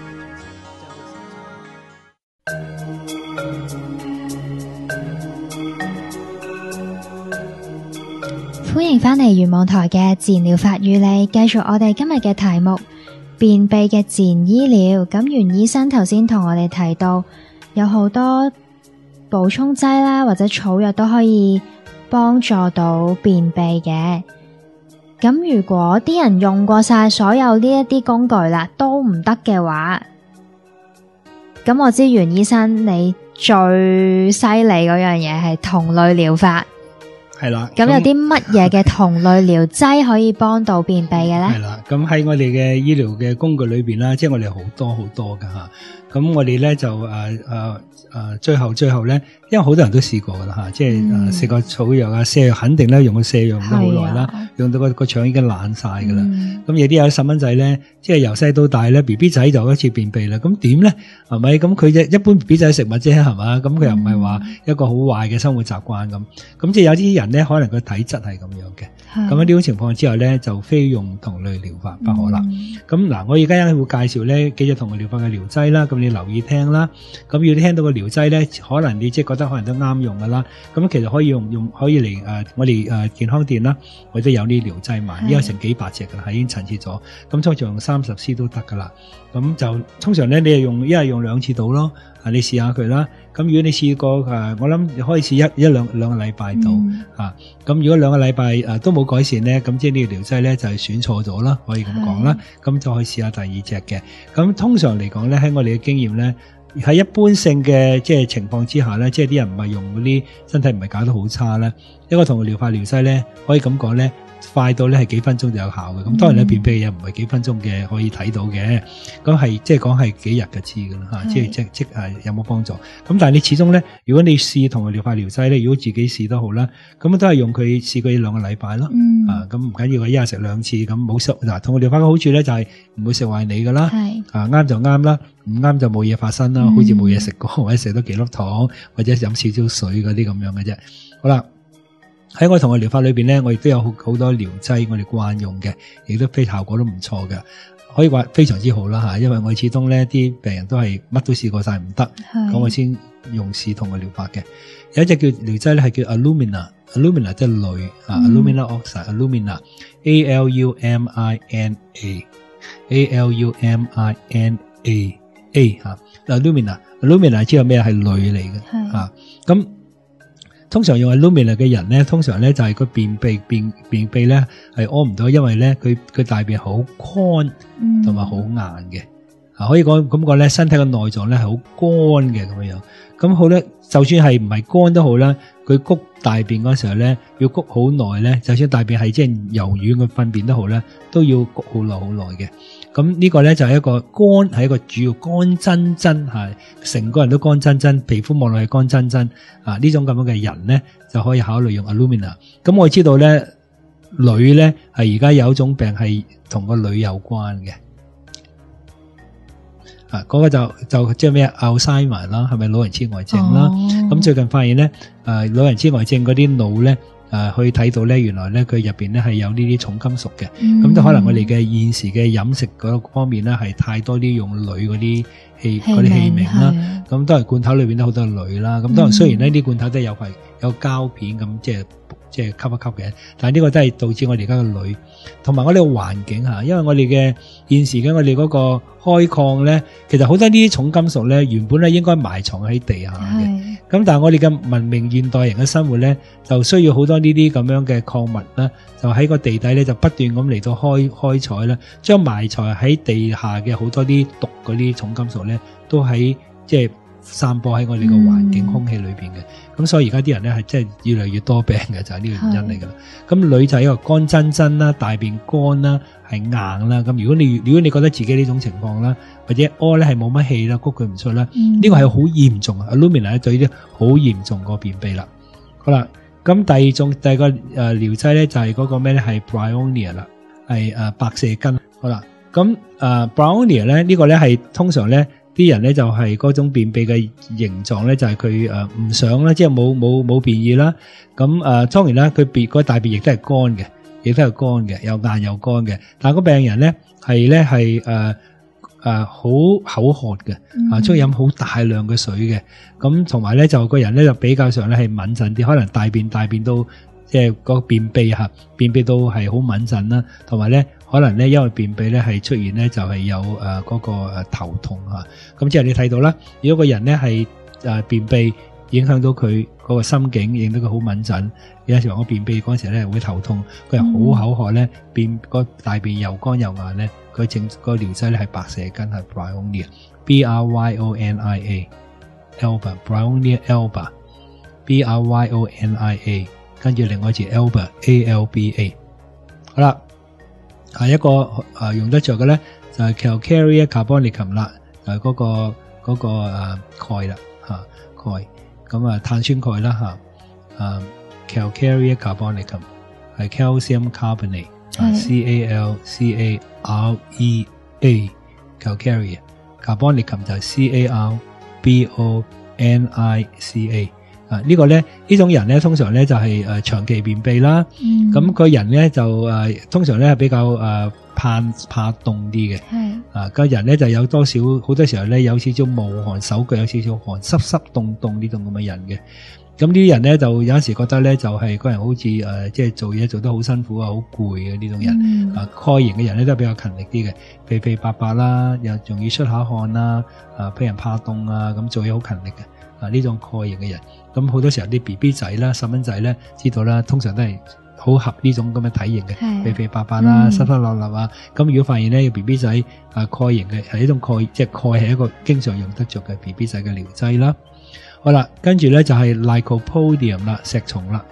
歡迎返嚟元網台嘅自然療法與你，繼續我哋今日嘅題目便秘嘅自然醫療。咁袁醫生頭先同我哋提到有好多補充劑啦，或者草藥都可以幫助到便秘嘅。咁如果啲人用過晒所有呢一啲工具啦，都唔得嘅話，咁我知袁醫生你最犀利嗰樣嘢係同類療法。 係啦， 咁有啲乜嘢嘅同類療劑可以幫到便秘嘅咧？ 係啦，咁喺我哋嘅醫療嘅工具裏邊啦，即係我哋好多好多噶吓。咁我哋咧就誒誒誒，最後最後咧，因為好多人都試過噶啦吓，即係誒食過草藥啊，瀉藥肯定咧用個瀉藥用得好耐啦，啊、用到個個腸已經爛晒噶啦。咁、嗯、有啲有細蚊仔咧，即係由細到大咧 ，B B 仔就開始便秘啦。咁點咧？係咪？咁佢只一般 B B 仔食物啫，係嘛？咁佢又唔係話一個好壞嘅生活習慣咁。咁即係有啲人咧，可能個體質係咁樣嘅。咁喺呢種情況之下咧，就非用同類療法不可啦。咁、嗯、嗱，我而家會介紹咧幾隻同類療法嘅療劑啦。咁你留意聽啦。咁如果你聽到個療劑咧，可能你即係覺得可能都啱用噶啦。咁其實可以用用可以嚟誒、呃，我哋誒、呃、健康店啦，我都有呢療劑賣，呢有成幾百隻噶啦，係已經陳設咗。咁通常用三十 C 都得噶啦。咁就通常咧，你係用一係用兩次到咯。啊，你試下佢啦。咁如果你試過誒，我諗你可以試一一兩兩個禮拜到、嗯、啊。咁如果兩個禮拜誒都冇改善咧，咁即係呢個療劑咧就係選錯咗啦，可以咁講啦。咁就可以試下第二隻嘅。咁通常嚟講咧，喺我哋嘅經驗咧，喺一般性嘅即係情況之下咧，即係啲人唔係用嗰啲身體唔係搞得好差咧，一個同類療法療劑咧，可以咁講咧，快到咧係幾分鐘就有效嘅。咁當然咧，便秘嘅嘢唔係幾分鐘嘅可以睇到嘅，咁係即係講係幾日嘅知㗎啦嚇，即係即即係有冇幫助。咁但係你始終咧，如果你試同類療法療劑咧，如果自己試都好啦，咁都係用佢試過兩個禮拜咯。嗯、啊，咁唔緊要嘅，一日食兩次咁冇食嗱。同類療法嘅好處咧就係唔會食壞你㗎啦。係啊，啱就啱啦，唔啱就冇嘢發生啦，嗯、好似冇嘢食過，或者食多幾粒糖，或者飲少少水嗰啲咁樣嘅啫。好啦。喺我同類療法裏邊咧，我亦都有好好多療劑，我哋慣用嘅，亦都非效果都唔錯嘅，可以話非常之好啦吓。因為我始終咧啲病人都係乜都試過晒唔得，咁我先用試同類療法嘅。有一隻叫療劑咧係叫 Alumina，Alumina 即係鋁啊 ，Alumina oxide，Alumina，A L U M I N A，A L U M I N A，A 吓 ，Alumina，Alumina 知道咩係鋁嚟嘅吓，咁。通常用 Alumina 嘅人咧，通常咧就係個便秘便便秘咧係屙唔到，因為咧佢佢大便好乾同埋好硬嘅，啊可以講咁講咧，身體嘅內臟咧係好乾嘅咁樣樣。咁好咧，就算係唔係乾都好啦，佢谷大便嗰時候咧要谷好耐咧，就算大便係即係柔軟嘅糞便都好咧，都要谷好耐好耐嘅。咁呢個咧就係一個乾，係一個主要乾真真係，成個人都乾真真，皮膚望落去乾真真啊！呢種咁樣嘅人咧就可以考慮用 Alumina。咁我知道咧，鋁咧係而家有一種病係同個鋁有關嘅，啊嗰、那個就就即係咩 Alzheimer 啦，係咪老人痴呆症啦？咁、哦、最近發現咧，誒、呃、老人痴呆症嗰啲腦咧。誒、呃，可以睇到咧，原來咧佢入邊咧係有呢啲重金屬嘅，咁就、嗯、可能我哋嘅現時嘅飲食嗰方面咧係太多啲用鋁嗰啲器嗰啲器皿啦，咁當然罐頭裏邊都好多鋁啦，咁當然雖然呢啲罐頭都有塊有膠片咁即係即係吸一吸嘅，但係呢個都係導致我哋而家嘅鋁，同埋我哋嘅環境吓，因為我哋嘅現時嘅我哋嗰個開礦咧，其實好多呢啲重金屬咧原本咧應該埋藏喺地下嘅。咁但係我哋嘅文明現代人嘅生活咧，就需要好多呢啲咁樣嘅礦物啦，就喺個地底咧就不斷咁嚟到開開採啦，將埋藏喺地下嘅好多啲毒嗰啲重金屬咧，都喺即係散播喺我哋個環境空氣裏邊嘅。咁所以而家啲人咧係真係越嚟越多病嘅，就係呢個原因嚟噶啦。咁女仔個乾真真啦，大便乾啦，係硬啦。咁如果你如果你覺得自己呢種情況啦，或者屙咧係冇乜氣啦，谷佢唔出啦，呢個係好嚴重啊。Illumina 對啲好嚴重個便秘啦。好啦，咁第二種第二個誒療劑咧就係嗰個咩咧係 Bryonia 啦，係誒白蛇根。好啦，咁誒 Bryonia 咧呢個咧係通常咧。啲人咧就係嗰種便秘嘅形狀咧，就係佢誒唔想啦，即係冇冇冇便意啦。咁誒當然啦，佢便嗰大便亦都係乾嘅，亦都係乾嘅，又硬又乾嘅。但係個病人咧係咧係誒誒好口渴嘅，啊中意飲好大量嘅水嘅。咁同埋咧就個人咧就比較上咧係敏陣啲，可能大便大便都即係個便秘嚇，便秘都係好敏陣啦，同埋咧。可能咧，因為便秘咧係出現咧，就係有誒嗰個誒頭痛嚇。咁即係你睇到啦，如果個人咧係誒便秘，影響到佢嗰個心境，影到佢好敏陣。有陣時話我便秘嗰陣時咧會頭痛，佢係好口渴咧，便個大便又乾又硬咧，佢正個療劑咧係白蛇根係 Bryonia，B R Y O N I A，Alba Bryonia Alba，B R Y O N I A， 跟住另外一字 Alba A L B A。好啦。係一個誒、呃、用得着嘅咧，就係 Calcarea Carbonicum 啦，就係嗰個嗰個誒鈣啦吓鈣，咁啊碳酸鈣啦吓，誒 Calcarea Carbonicum 係 Calcium Carbonate，C A L C A R E A Calcarea Carbonicum 就係 C A R B O N I C A。啊！呢個咧，呢種人咧，通常咧就係誒長期便秘啦。咁個人咧就誒通常咧係比較誒怕怕凍啲嘅。係啊，個人咧就有多少好多時候咧有少少冒汗，手腳有少少汗，濕濕凍凍呢種咁嘅人嘅。咁呢啲人咧就有陣時覺得咧就係個人好似誒即係做嘢做得好辛苦啊，好攰嘅呢種人。啊，鈣型嘅人咧都係比較勤力啲嘅，肥肥白白啦，又容易出下汗啦。啊，譬如怕凍啊，咁做嘢好勤力嘅。啊，呢種鈣型嘅人。咁好多時候啲 B B 仔啦、細蚊仔咧，知道啦，通常都係好合呢種咁嘅體型嘅，肥肥白白啦、濕濕立立啊。咁如果發現咧個 B B 仔啊鈣型嘅係一種鈣，即係鈣係一個經常用得着嘅 B B 仔嘅療劑啦。好啦，跟住咧就係 Lycopodium 啦，石蟲啦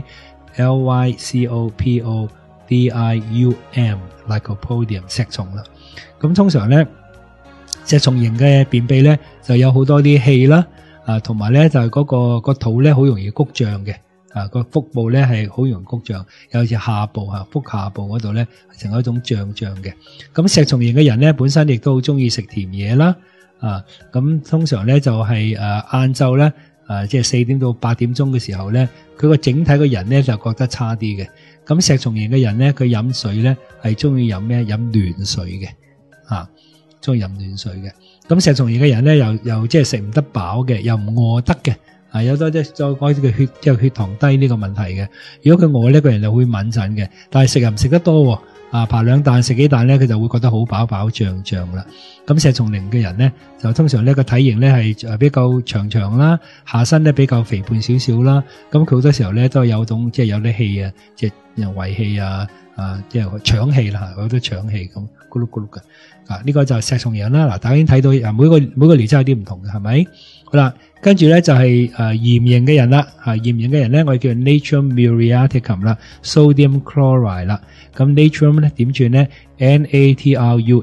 ，OK，L Y C O P O D I U M Lycopodium 石蟲啦。咁通常咧石蟲型嘅便秘咧就有好多啲氣啦。啊，同埋咧就係、是、嗰、那個個肚咧好容易谷脹嘅，啊個腹部咧係好容易谷脹，有時下部啊腹下部嗰度咧成為一種脹脹嘅。咁石蟲型嘅人咧本身亦都好中意食甜嘢啦，啊咁通常咧就係誒晏晝咧，啊即係四點到八點鐘嘅時候咧，佢個整體個人咧就覺得差啲嘅。咁石蟲型嘅人咧，佢飲水咧係中意飲咩？飲暖水嘅，啊中意飲暖水嘅。咁石蟲型嘅人咧，又又即係食唔得飽嘅，又唔餓得嘅，啊有多啲再講啲嘅血即係血糖低呢個問題嘅。如果佢餓呢個人就會敏陣嘅，但係食又唔食得多，啊扒兩啖食幾啖咧，佢就會覺得好飽飽脹脹啦。咁石蟲型嘅人咧，就通常呢個體型咧係誒比較長長啦，下身咧比較肥胖少少啦。咁佢好多時候咧都有種即係有啲氣啊，即係又胃氣啊，啊即係腸氣啦，好多腸氣咁咕嚕咕嚕嘅。啊！呢、這個就係石蟲型啦，嗱，大家已經睇到啊，每個每個療劑有啲唔同嘅，係咪？好啦，跟住咧就係誒鹽型嘅人啦，嚇鹽型嘅人咧，我哋叫 Natrium Muriaticum 啦 ，Sodium Chloride 啦，咁 Natrium 咧點轉咧 ？N A T R U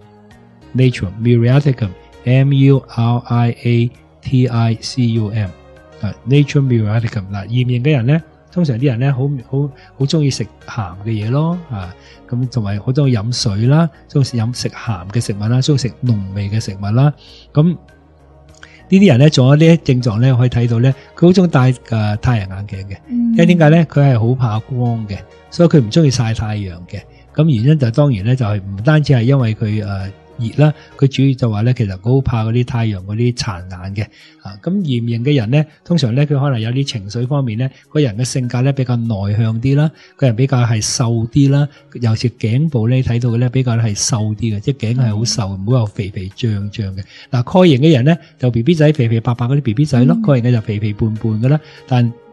M，Natrium Muriaticum，M U R I A T I C U M， 啊 Natrium Muriaticum 嗱，鹽型嘅人咧。通常啲人咧好好好中意食鹹嘅嘢咯，啊咁同埋好中意飲水啦，中意飲食鹹嘅食物啦，中意食濃味嘅食物啦。咁呢啲人咧，仲有呢啲症狀咧，可以睇到咧，佢好中意戴誒太陽眼鏡嘅，因為點解咧？佢係好怕光嘅，所以佢唔中意曬太陽嘅。咁原因就當然咧，就係唔單止係因為佢誒熱啦，佢主要就話咧，其實佢好怕嗰啲太陽嗰啲殘眼嘅。啊，咁鹽型嘅人咧，通常咧佢可能有啲情緒方面咧，個人嘅性格咧比較內向啲啦，個人比較係瘦啲啦，尤其是頸部咧睇到嘅咧比較係瘦啲嘅，即係頸係好瘦，唔會話肥肥脹脹嘅。嗱，鈣型嘅人咧就 B B 仔肥肥白白嗰啲 B B 仔咯，鈣型嘅就肥肥胖胖嘅啦，但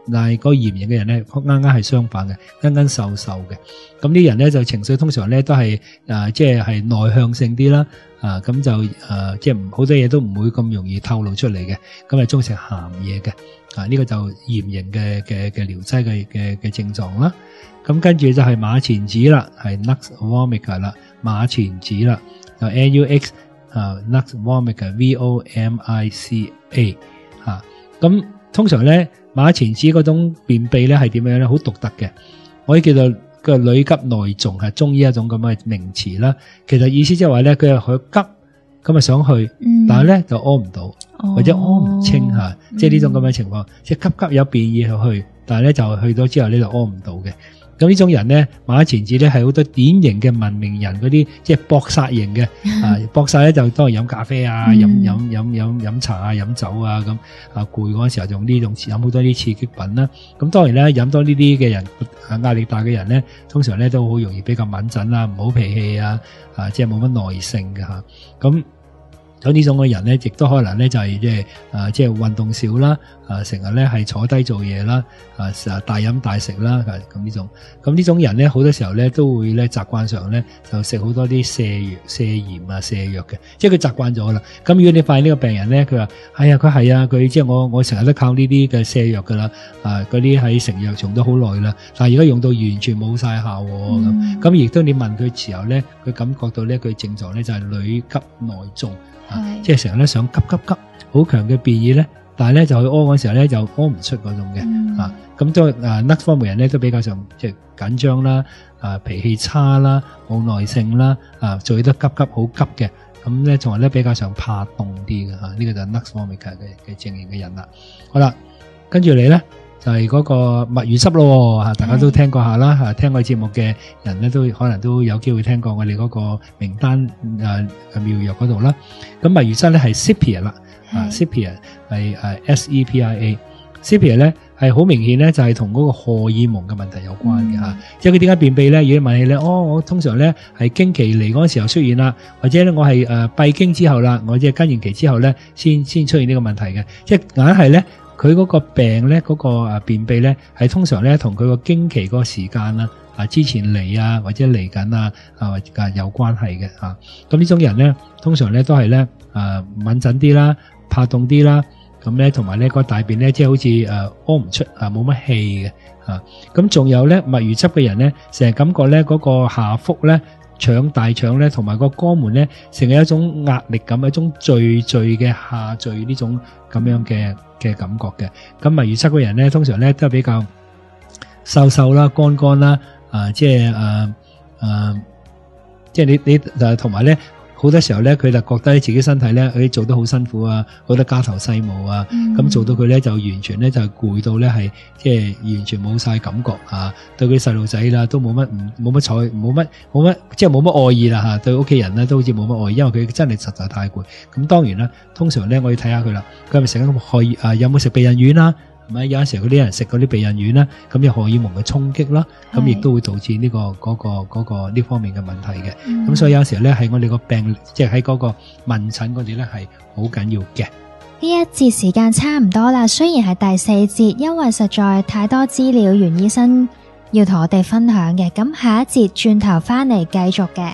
但係個嚴型嘅人咧，啱啱係相反嘅，啱啱瘦瘦嘅。咁啲人咧就情緒通常咧都係誒，即係係內向性啲啦。啊，咁就誒、呃，即係唔好多嘢都唔會咁容易透露出嚟嘅。咁係中意食鹹嘢嘅。啊，呢、這個就嚴型嘅嘅嘅療劑嘅嘅嘅症狀啦。咁跟住就係馬錢子啦，係 Nux vomica 啦，馬錢子啦，就 N U X 啊 Nux vomica V O M I C A 吓。咁通常咧馬錢子嗰種便秘咧係點樣咧？好獨特嘅，可以叫做個女急內縱，係中醫一種咁嘅名詞啦。其實意思即係話咧，佢係好急咁啊想去，嗯、但係咧就屙唔到，哦、或者屙唔清吓，嗯、即係呢種咁嘅情況，即係急急有便意去去，但係咧就去到之後咧就屙唔到嘅。咁呢種人咧，馬錢子咧係好多典型嘅文明人嗰啲，即係搏殺型嘅，啊搏殺咧就當然飲咖啡啊，飲飲飲飲飲茶啊，飲酒啊咁，啊攰嗰陣時候用呢種飲好多啲刺激品啦。咁當然咧飲多呢啲嘅人，啊壓力大嘅人咧，通常咧都好容易比較敏感啦，唔好脾氣啊，啊即係冇乜耐性嘅吓，咁。有呢種嘅人咧，亦都可能咧就係即係啊，即係運動少啦，啊成日咧係坐低做嘢啦，啊成日大飲大食啦，咁呢種，咁呢種人咧好多時候咧都會咧習慣上咧就食好多啲瀉藥、瀉鹽啊、瀉藥嘅，即係佢習慣咗啦。咁如果你發現呢個病人咧，佢話係啊，佢係啊，佢即係我我成日都靠呢啲嘅瀉藥噶啦，啊嗰啲喺食藥用咗好耐啦，但係而家用到完全冇晒效咁，咁亦都你問佢時候咧，佢感覺到咧佢症狀咧就係女急內縱。即係成日咧想急急急，好強嘅便意咧，但係咧就去屙嗰時候咧就屙唔出嗰種嘅，嗯、啊，咁都啊 Nux 方面人咧都比較上即係緊張啦，啊脾氣差啦，冇耐性啦，啊做嘢都急急好急嘅，咁咧仲係咧比較上怕凍啲嘅吓，呢、這個就係 Nux 方面嘅嘅症型嘅人啦。好啦，跟住你咧。就係嗰個墨魚汁咯，吓大家都聽過下啦，吓聽過節目嘅人咧都可能都有機會聽過我哋嗰個名單誒妙藥嗰度啦。咁墨魚汁咧係 Sepia 啦，啊 Sepia 係誒 S E P I A，Sepia 咧係好明顯咧就係同嗰個荷爾蒙嘅問題有關嘅吓。即係佢點解便秘咧？如果問你咧，哦我通常咧係經期嚟嗰陣時候出現啦，或者咧我係誒閉經之後啦，我即係更年期之後咧先先出現呢個問題嘅，即係硬係咧。佢嗰個病咧，嗰、那個啊便秘咧，係通常咧同佢個經期嗰個時間啦，啊之前嚟啊或者嚟緊啊啊有關係嘅吓。咁呢種人咧，通常咧都係咧啊敏感啲啦，怕凍啲啦，咁咧同埋咧個大便咧即係好似誒屙唔出啊冇乜氣嘅吓。咁仲有咧墨魚汁嘅人咧，成日感覺咧嗰個下腹咧。腸大腸咧，同埋個肛門咧，成日有一種壓力感，一種聚聚嘅下聚呢種咁樣嘅嘅感覺嘅。咁墨魚汁嘅人咧，通常咧都係比較瘦瘦啦、乾乾啦，啊，即係誒誒，即係你你誒，同埋咧。好多時候咧，佢就覺得自己身體咧，佢做得好辛苦啊，好多家頭細務啊，咁、嗯、做到佢咧就完全咧就攰到咧係即係完全冇晒感覺啊，對佢細路仔啦都冇乜唔冇乜睬冇乜冇乜即係冇乜愛意啦吓，對屋企人咧都好似冇乜愛意，因為佢真係實在太攰。咁當然啦，通常咧我要睇下佢啦，佢係咪成日去啊有冇食避孕丸啦？係咪有陣時嗰啲人食嗰啲避孕丸啦，咁有荷爾蒙嘅衝擊啦，咁亦都會導致呢、這個嗰、那個嗰、那個呢方面嘅問題嘅。咁、嗯、所以有時候咧喺我哋個病，即係喺嗰個問診嗰啲咧係好緊要嘅。 呢一節時間差唔多啦，雖然係第四節，因為實在太多資料，袁醫生要同我哋分享嘅。咁下一節轉頭翻嚟繼續嘅。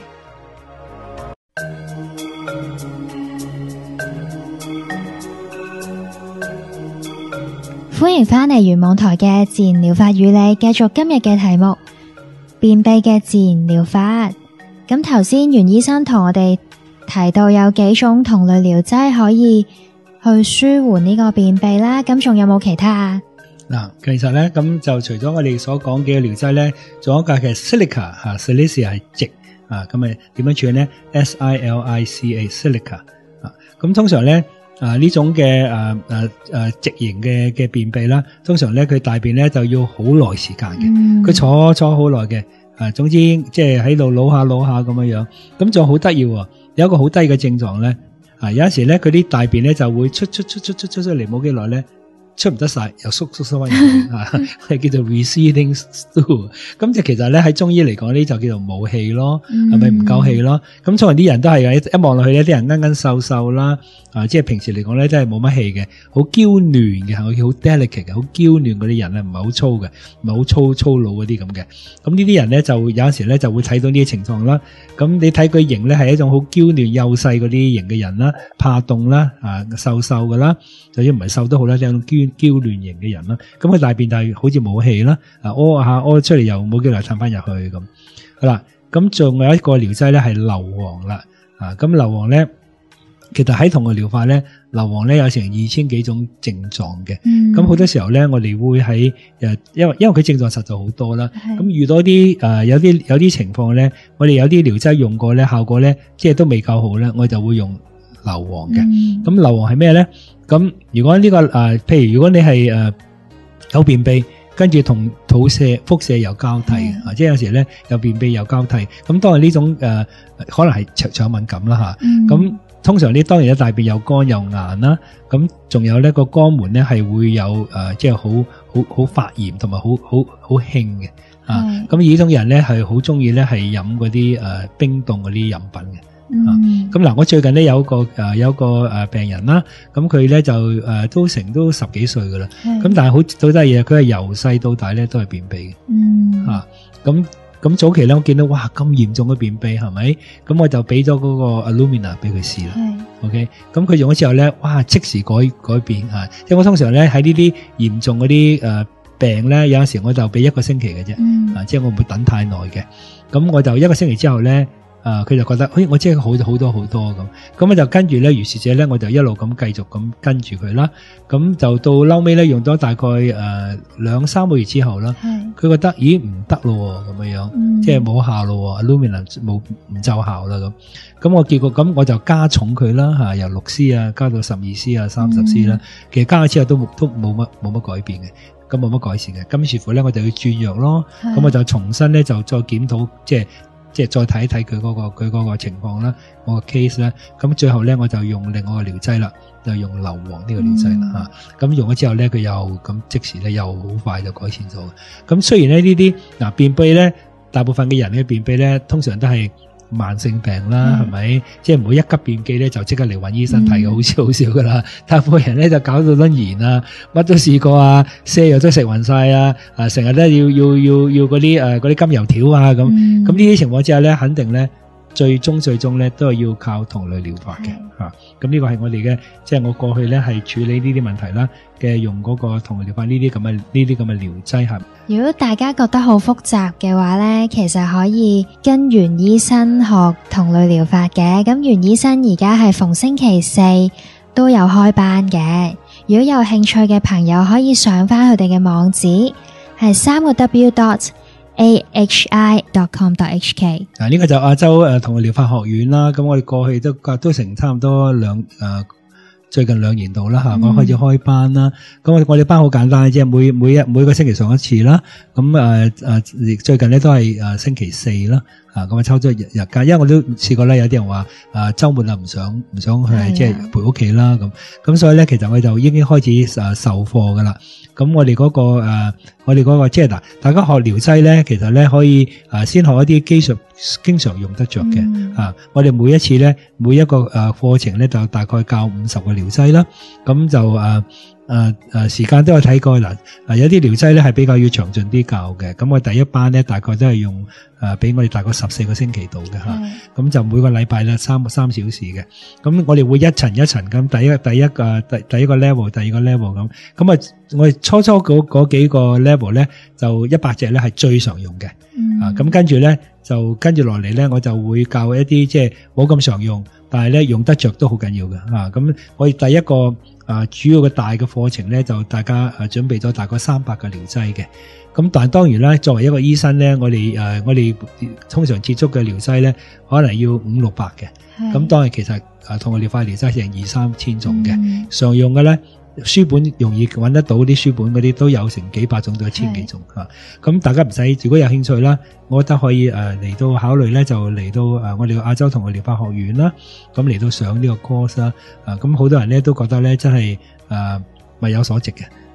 歡迎返嚟原網台嘅自然療法與你，繼續今日嘅題目便秘嘅自然療法。咁頭先袁醫生同我哋提到有幾種同類療劑可以去舒緩呢個便秘啦，咁仲有冇其他啊？ 嗱，其實咧咁就除咗我哋所講嘅療劑咧，仲有一個嘅 Silica 吓 ，Silica 係矽啊，咁啊點樣處理咧 ？S I L I C A Silica 啊，咁通常咧。啊！呢種嘅誒誒誒直型嘅嘅便秘啦，通常咧佢大便咧就要好耐時間嘅，佢、嗯、坐坐好耐嘅，啊，總之即係喺度攞下攞下咁樣樣，咁仲好得意喎，有一個好低嘅症狀咧，啊，有陣時咧佢啲大便咧就會出出出出出出出嚟冇幾耐咧出唔得晒，又縮縮縮翻入去啊，係叫做 receding stool。咁就其實咧喺中醫嚟講呢就叫做冇氣咯，係咪唔夠氣咯？咁通常啲人都係嘅，一望落去咧，啲人奀奀瘦瘦啦，啊，即係平時嚟講咧真係冇乜氣嘅，好嬌嫩嘅，係好 delicate 嘅，好嬌嫩嗰啲人咧，唔係好粗嘅，唔係好粗粗魯嗰啲咁嘅。咁呢啲人咧就有陣時咧就會睇到呢啲情況啦。咁你睇佢型咧係一種好嬌嫩幼細嗰啲型嘅人啦，怕凍啦，啊瘦瘦嘅啦，就算唔係瘦都好啦，有種嬌嬌嫩型嘅人啦。咁佢大便就係好似冇氣啦，啊屙下屙出嚟又冇機會褪翻入去咁。好啦，咁仲有一個療劑咧係硫磺啦，啊咁硫磺咧，其實喺同個療法咧，硫磺咧有成二千幾種症狀嘅。咁好、嗯、多時候咧，我哋會喺誒，因為因為佢症狀實在好多啦。咁是遇到啲誒、呃、有啲有啲情況咧，我哋有啲療劑用過咧，效果咧即係都未夠好咧，我就會用硫磺嘅。咁、嗯、硫磺係咩咧？咁如果呢、這個誒、呃，譬如如果你係誒、呃、有便秘，跟住同肚瀉、腹瀉又交替，啊、嗯，即係有時咧有便秘又交替。咁當然呢種誒、呃、可能係腸腸敏感啦吓。咁、嗯通常呢，當然咧大便又乾又硬啦，咁仲有呢個肛門咧係會有誒、呃，即係好好好發炎同埋好好好興嘅啊。咁呢種人咧係好中意咧係飲嗰啲誒冰凍嗰啲飲品嘅。嗯、啊。咁嗱，我最近咧有一個誒、呃、有一個誒病人啦，咁佢咧就誒、呃、都成都十幾歲噶啦，咁是但係好到底嘢，佢係由細到大咧都係便秘嘅。嗯。啊，咁。咁早期咧，我見到哇咁嚴重嘅便秘係咪？咁我就俾咗嗰個 Alumina 俾佢試啦。係 OK，咁佢用咗之後咧，哇即時改改變啊！即係我通常咧喺呢啲嚴重嗰啲誒病咧，有陣時我就俾一個星期嘅啫。嗯、啊，即係我唔會等太耐嘅。咁我就一個星期之後咧。啊！佢就覺得，哎，我即係好咗好多好多咁，咁我就跟住咧，如是者咧，我就一路咁繼續咁跟住佢啦。咁就到嬲尾咧，用咗大概誒兩三個月之後啦，佢是覺得，咦唔得咯咁樣樣，嗯、即係冇效咯 ，Alumina 冇唔奏效啦咁。咁我結果咁我就加重佢啦嚇，由六 C 啊加到十二 C 啊三十 C 啦。嗯、其實加咗之後都都冇乜冇乜改變嘅，咁冇乜改善嘅。咁於是乎咧，我就要轉藥咯。咁是我就重新咧就再檢討即係。即係再睇一睇佢嗰個佢嗰個情況啦，我個 case 咧，咁最後咧我就用另外個療劑啦，就用硫磺呢個療劑啦嚇。咁、嗯、用咗之後咧，佢又咁即時咧又好快就改善咗。咁雖然咧呢啲嗱便秘咧，大部分嘅人嘅便秘咧，通常都係慢性病啦，係咪、嗯？即係唔會一急便秘咧就即刻嚟揾醫生睇嘅，好少好少噶啦。大部分人咧就搞到撚炎啊，乜都試過啊，瀉藥都食勻晒啊，啊成日咧要要要要嗰啲誒嗰啲甘油條啊咁。咁呢啲情況之下咧，肯定咧最終最終咧都係要靠同類療法嘅嚇。咁呢個係我哋嘅，即係我過去咧係處理呢啲問題啦嘅，用嗰個同類療法呢啲咁嘅呢啲咁嘅療劑係。 如果大家覺得好複雜嘅話咧，其實可以跟袁醫生學同類療法嘅。咁袁醫生而家係逢星期四都有開班嘅。如果有興趣嘅朋友，可以上翻佢哋嘅網址，係三個 W dot A H I dot com dot H K。 嗱，呢個就亞洲誒同類療法學院啦。咁我哋過去都都成差唔多兩誒。呃最近兩年度啦吓，我開始開班啦。咁我我哋班好簡單嘅啫，每每一每個星期上一次啦。咁誒誒，最近咧都係誒星期四啦。啊，咁啊抽咗日日假，因為我都試過咧，有啲人話誒週末啊唔想唔想去即係陪屋企啦咁。咁所以咧，其實我就已經開始誒授課噶啦。咁我哋嗰個誒，我哋嗰個即係嗱，大家學療劑咧，其實咧可以誒先學一啲基礎，經常用得着嘅。嗯、啊，我哋每一次咧，每一個誒課程咧，就大概教五十個療劑啦。咁就誒誒誒時間都有睇過嗱。啊，有啲療劑咧係比較要詳盡啲教嘅。咁我第一班咧大概都係用誒俾我哋大概十四個星期度嘅吓。咁就每個禮拜咧三三小時嘅。咁我哋會一層一層咁，第一第一個第第一個 level， 第二個 level 咁。咁啊，我哋初初嗰嗰幾個 level 咧，就一百隻咧係最常用嘅。嗯、啊，咁跟住咧就跟住落嚟咧，我就會教一啲即係冇咁常用，但係咧用得着都好緊要嘅。啊，咁我哋第一個啊主要嘅大嘅課程咧，就大家啊準備咗大概三百個療劑嘅。咁但係當然啦，作為一個醫生咧，我哋誒、呃、我哋通常接觸嘅療劑咧，可能要五六百嘅。咁是當然其實啊同類療法療劑成二三千種嘅，嗯、常用嘅咧。書本容易揾得到啲書本嗰啲都有成幾百種到一千幾種吓，咁是、啊、大家唔使，如果有興趣啦，我覺得可以誒嚟、呃、到考慮咧，就嚟到誒、呃、我哋亞洲同類療法學院啦，咁嚟到上呢個 course 啦，啊咁好多人咧都覺得咧真係誒物有所值嘅，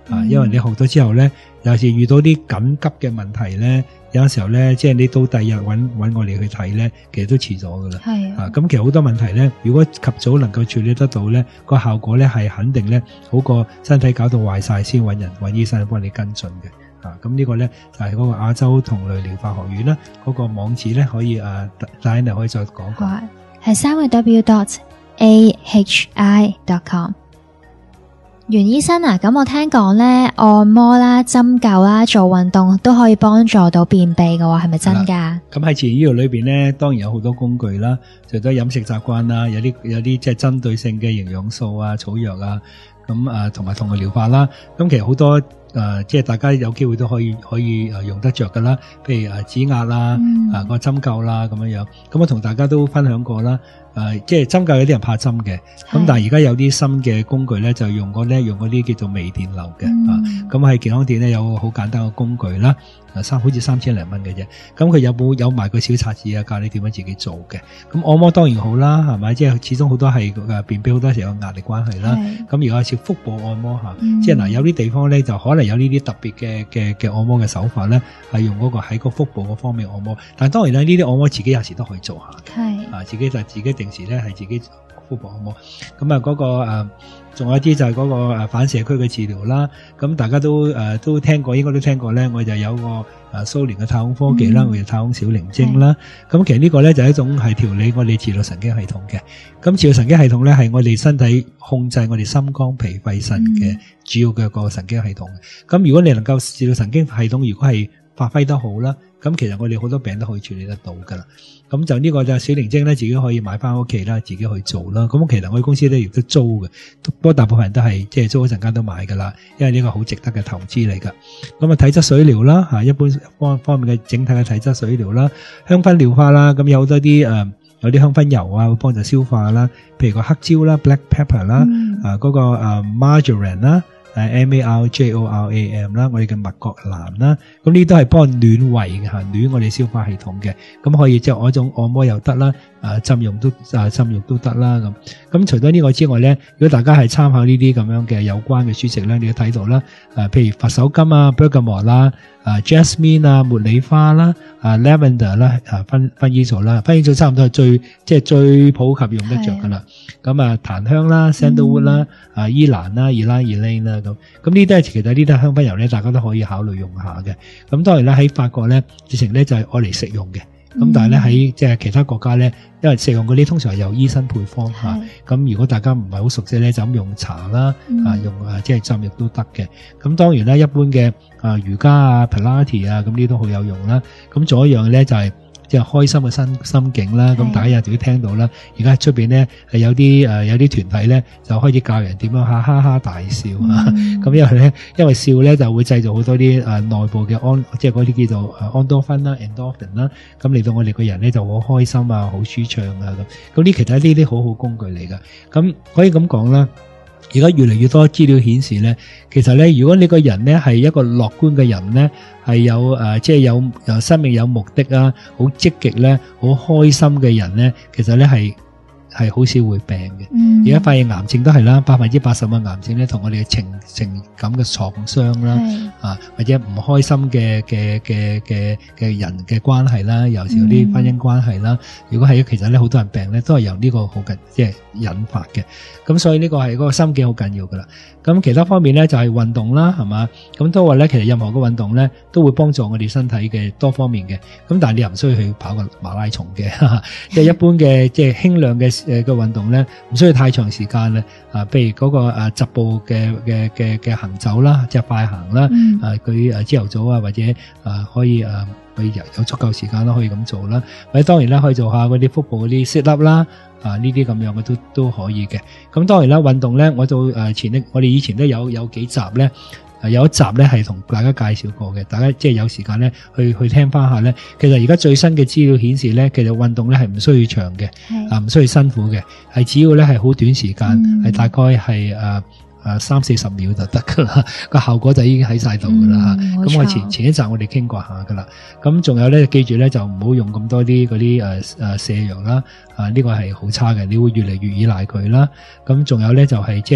啊，因為你學咗之後咧，有時遇到啲緊急嘅問題咧，有時候咧，即係你到第二日揾揾我哋去睇咧，其實都遲咗噶啦。係啊，咁其實好多問題咧，如果及早能夠處理得到咧，個效果咧係肯定咧好過身體搞到壞晒先揾人揾醫生幫你跟進嘅。啊，咁呢個咧就係嗰個亞洲同類療法學院啦，嗰個網址咧可以誒，Diana可以再講講。 係三個 W dot A H I dot com。袁醫生啊，咁我聽講咧，按摩啦、針灸啦、做運動都可以幫助到便秘嘅喎，係咪真噶？ 咁喺自然醫療裏邊咧，當然有好多工具啦，除咗飲食習慣啦，有啲有啲即係針對性嘅營養素啊、草藥啊，咁啊同埋同類療法啦。咁其實好多誒、呃，即係大家有機會都可以可以誒用得着噶啦，譬如誒指壓啦、嗯、啊個針灸啦咁樣樣。咁我同大家都分享過啦。誒、呃，即係針灸有啲人怕針嘅，咁但係而家有啲新嘅工具咧，就用嗰咧用嗰啲叫做微電流嘅、嗯、啊，咁喺健康店咧有個好簡單嘅工具啦，啊三好似三千零蚊嘅啫，咁佢有冇有埋個小冊子啊，教你點樣自己做嘅，咁按摩當然好啦，係咪？即係始終好多係誒便秘好多時候有壓力關係啦，咁如果係腹部按摩吓、嗯，即係嗱有啲地方咧就可能有呢啲特別嘅嘅嘅按摩嘅手法咧，係用嗰個喺個腹部嗰方面按摩，但係當然咧呢啲按摩自己有時都可以做下嘅，係啊自己就自己。平時咧係自己腹部按摩，咁啊嗰個誒，仲、呃、有一啲就係嗰個誒反射區嘅治療啦。咁大家都誒、呃、都聽過，應該都聽過咧。我就有個誒蘇聯嘅太空科技啦，我、嗯、哋太空小靈精啦。咁其實呢個咧就係一種係調理我哋自律神經系統嘅。咁自律神經系統咧係我哋身體控制我哋心肝脾肺腎嘅主要嘅個神經系統。咁、嗯、如果你能夠自律神經系統如果係發揮得好啦，咁其實我哋好多病都可以處理得到噶啦。咁就呢個就小靈精咧，自己可以買翻屋企啦，自己去做啦。咁其實我哋公司咧亦都租嘅，不過大部分人都係即係租一陣間都買噶啦，因為呢個好值得嘅投資嚟噶。咁啊，體質水療啦，吓一般方方面嘅整體嘅體質水療啦，香薰療法啦，咁有好多啲誒、呃，有啲香薰油啊，會幫助消化啦，譬如個黑椒啦 ，black pepper 啦，嗯、啊嗰、那個誒、呃、marjoram 啦。誒 M A R J O R A M 啦，我哋嘅麥角蘭啦，咁呢都係幫暖胃嘅吓，暖我哋消化系統嘅，咁可以即係我一種按摩又得啦，啊浸浴都啊浸浴都得啦咁。咁除咗呢個之外咧，如果大家係參考呢啲咁樣嘅有關嘅書籍咧，你都睇到啦，誒譬如佛手柑啊、bergamot 啦、啊 jasmine 啊、茉莉花啦、啊 lavender 啦、啊薰薰衣草啦，薰衣草差唔多係最即係最普及用得着噶啦。咁啊檀香啦、sandalwood 啦、嗯、啊依蘭啦、ylang ylang 啦咁，咁呢啲係其實呢啲係香薰油咧，大家都可以考慮用下嘅。咁當然咧喺法國咧，直情咧就係愛嚟食用嘅。咁、嗯、但係咧喺即係其他國家咧，因為食用嗰啲通常係由醫生配方吓，咁、啊、如果大家唔係好熟悉咧，就咁用茶啦，嗯、啊用啊即係浸浴都得嘅。咁當然咧，一般嘅啊瑜伽啊、Pilates 啊，咁呢都好有用啦。咁仲有一樣咧就係、是。即係開心嘅心心境啦，咁大家有時都聽到啦。而家出邊咧係有啲誒有啲團體咧就開始教人點樣哈哈哈大笑啊。咁、嗯、因為咧，因為笑咧就會製造好多啲誒內部嘅安，即係嗰啲叫做誒安多芬啦、endorphin 啦，咁令到我哋個人咧就好開心啊、好舒暢啊咁。咁呢其實呢啲好好工具嚟噶。咁可以咁講啦。而家越嚟越多資料顯示咧，其實咧，如果你個人咧係一個樂觀嘅人咧，係有誒、呃，即係有誒生命有目的啊，好積極咧，好開心嘅人咧，其實咧係係好少會病嘅。而、嗯、家發現癌症都係啦，百分之八十嘅癌症咧，同我哋嘅情情感嘅創傷啦，啊或者唔開心嘅嘅嘅嘅嘅人嘅關係啦，尤其是有啲婚姻關係啦、嗯。如果係其實咧，好多人病咧，都係由呢個好緊即係引發嘅。咁所以呢個係嗰個心境好緊要噶啦。咁其他方面咧就係、是、運動啦，係嘛？咁都話咧，其實任何嘅運動咧都會幫助我哋身體嘅多方面嘅。咁但係你又唔需要去跑個馬拉松嘅，即係一般嘅即係輕量嘅誒嘅運動咧，唔需要太長時間咧。啊，譬如嗰、那個誒疾步嘅嘅嘅嘅行走啦，即係快行啦。嗯、啊，佢誒朝頭早啊，或者啊可以誒去有有足夠時間都可以咁做啦。或者當然啦，可以做下嗰啲腹部嗰啲 sit up 啦。啊！呢啲咁樣嘅都都可以嘅。咁當然啦，運動咧，我到誒前咧，我哋以前都有有幾集咧，有一集咧係同大家介紹過嘅。大家即係有時間咧去去聽翻下咧。其實而家最新嘅資料顯示咧，其實運動咧係唔需要長嘅，啊唔需要辛苦嘅，係只要咧係好短時間，係、嗯、大概係誒誒三四十秒就得噶啦，個效果就已經喺晒度噶啦吓。咁、嗯、我前前一集我哋傾過下噶啦。咁仲有咧，記住咧就唔好用咁多啲嗰啲誒誒瀉藥啦。啊！呢、這個係好差嘅，你會越嚟越依賴佢啦。咁仲有咧就係即係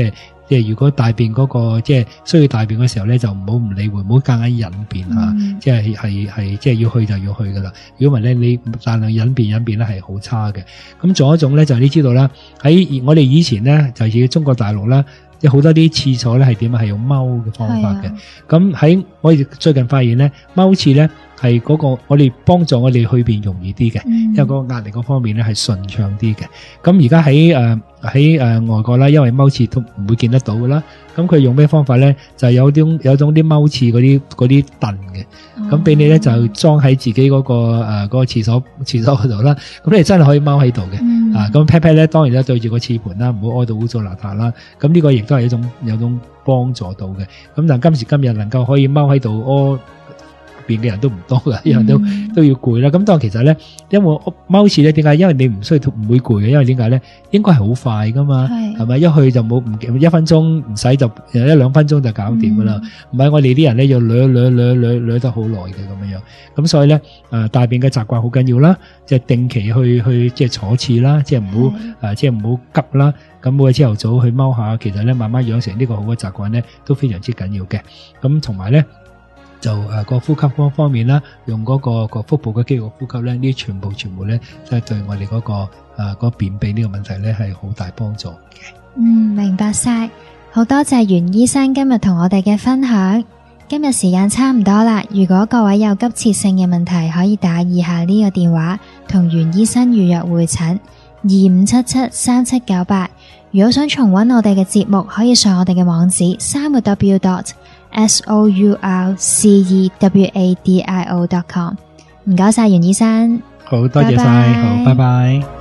即係如果大便嗰個即係需要大便嘅時候咧，就唔好唔理會，唔好夾硬忍便吓，嗯、即係係係即係要去就要去噶啦。如果唔係咧，你大量忍便忍便咧係好差嘅。咁仲有一種咧就係你知道啦，喺我哋以前咧就似中國大陸啦。有好多啲廁所咧係點啊？係用踎嘅方法嘅。咁喺、啊、我哋最近發現咧，踎廁咧係嗰個我哋幫助我哋去便容易啲嘅，嗯、因為嗰個壓力嗰方面咧係順暢啲嘅。咁而家喺誒喺誒外國啦，因為踎廁都唔會見得到噶啦。咁佢用咩方法咧？就係有啲有種啲踎廁嗰啲嗰啲凳嘅，咁俾、哦、你咧就裝喺自己嗰、嗰個誒嗰、呃嗰個廁所廁所嗰度啦。咁你真係可以踎喺度嘅。嗯、啊，咁 pat pat 咧當然咧對住個廁盤啦，唔好屙到污糟邋遢啦。咁呢個亦都係一種有種幫助到嘅。咁但今時今日能夠可以踎喺度屙邊嘅人都唔多噶，因為都、嗯、都要攰啦。咁但係其實咧，因為踎廁咧，點解？因為你唔需要唔會攰嘅，因為點解咧？應該係好快噶嘛，係咪？一去就冇唔一分鐘唔使就一兩分鐘就搞掂噶啦。唔係、嗯、我哋啲人咧要捋捋捋捋捋得好耐嘅咁樣樣。咁所以咧，誒、呃、大便嘅習慣好緊要啦，即係定期去去即係坐廁啦，即係唔好誒即係唔好急啦。咁每日朝頭早去踎下，其實咧慢慢養成呢個好嘅習慣咧，都非常之緊要嘅。咁同埋咧。就誒個呼吸方方面啦，用嗰個個腹部嘅肌肉呼吸咧，呢啲全部全部咧，都係對我哋嗰個誒嗰個便秘呢個問題咧係好大幫助嘅。 嗯，明白晒，好多謝袁醫生今日同我哋嘅分享。今日時間差唔多啦，如果各位有急切性嘅問題，可以打以下呢個電話同袁醫生預約會診，二五七七三七九八。如果想重溫我哋嘅節目，可以上我哋嘅網址三個 W dot S O U R C E W A D I O dot com。唔該晒袁醫生， 好多謝晒，好，拜拜。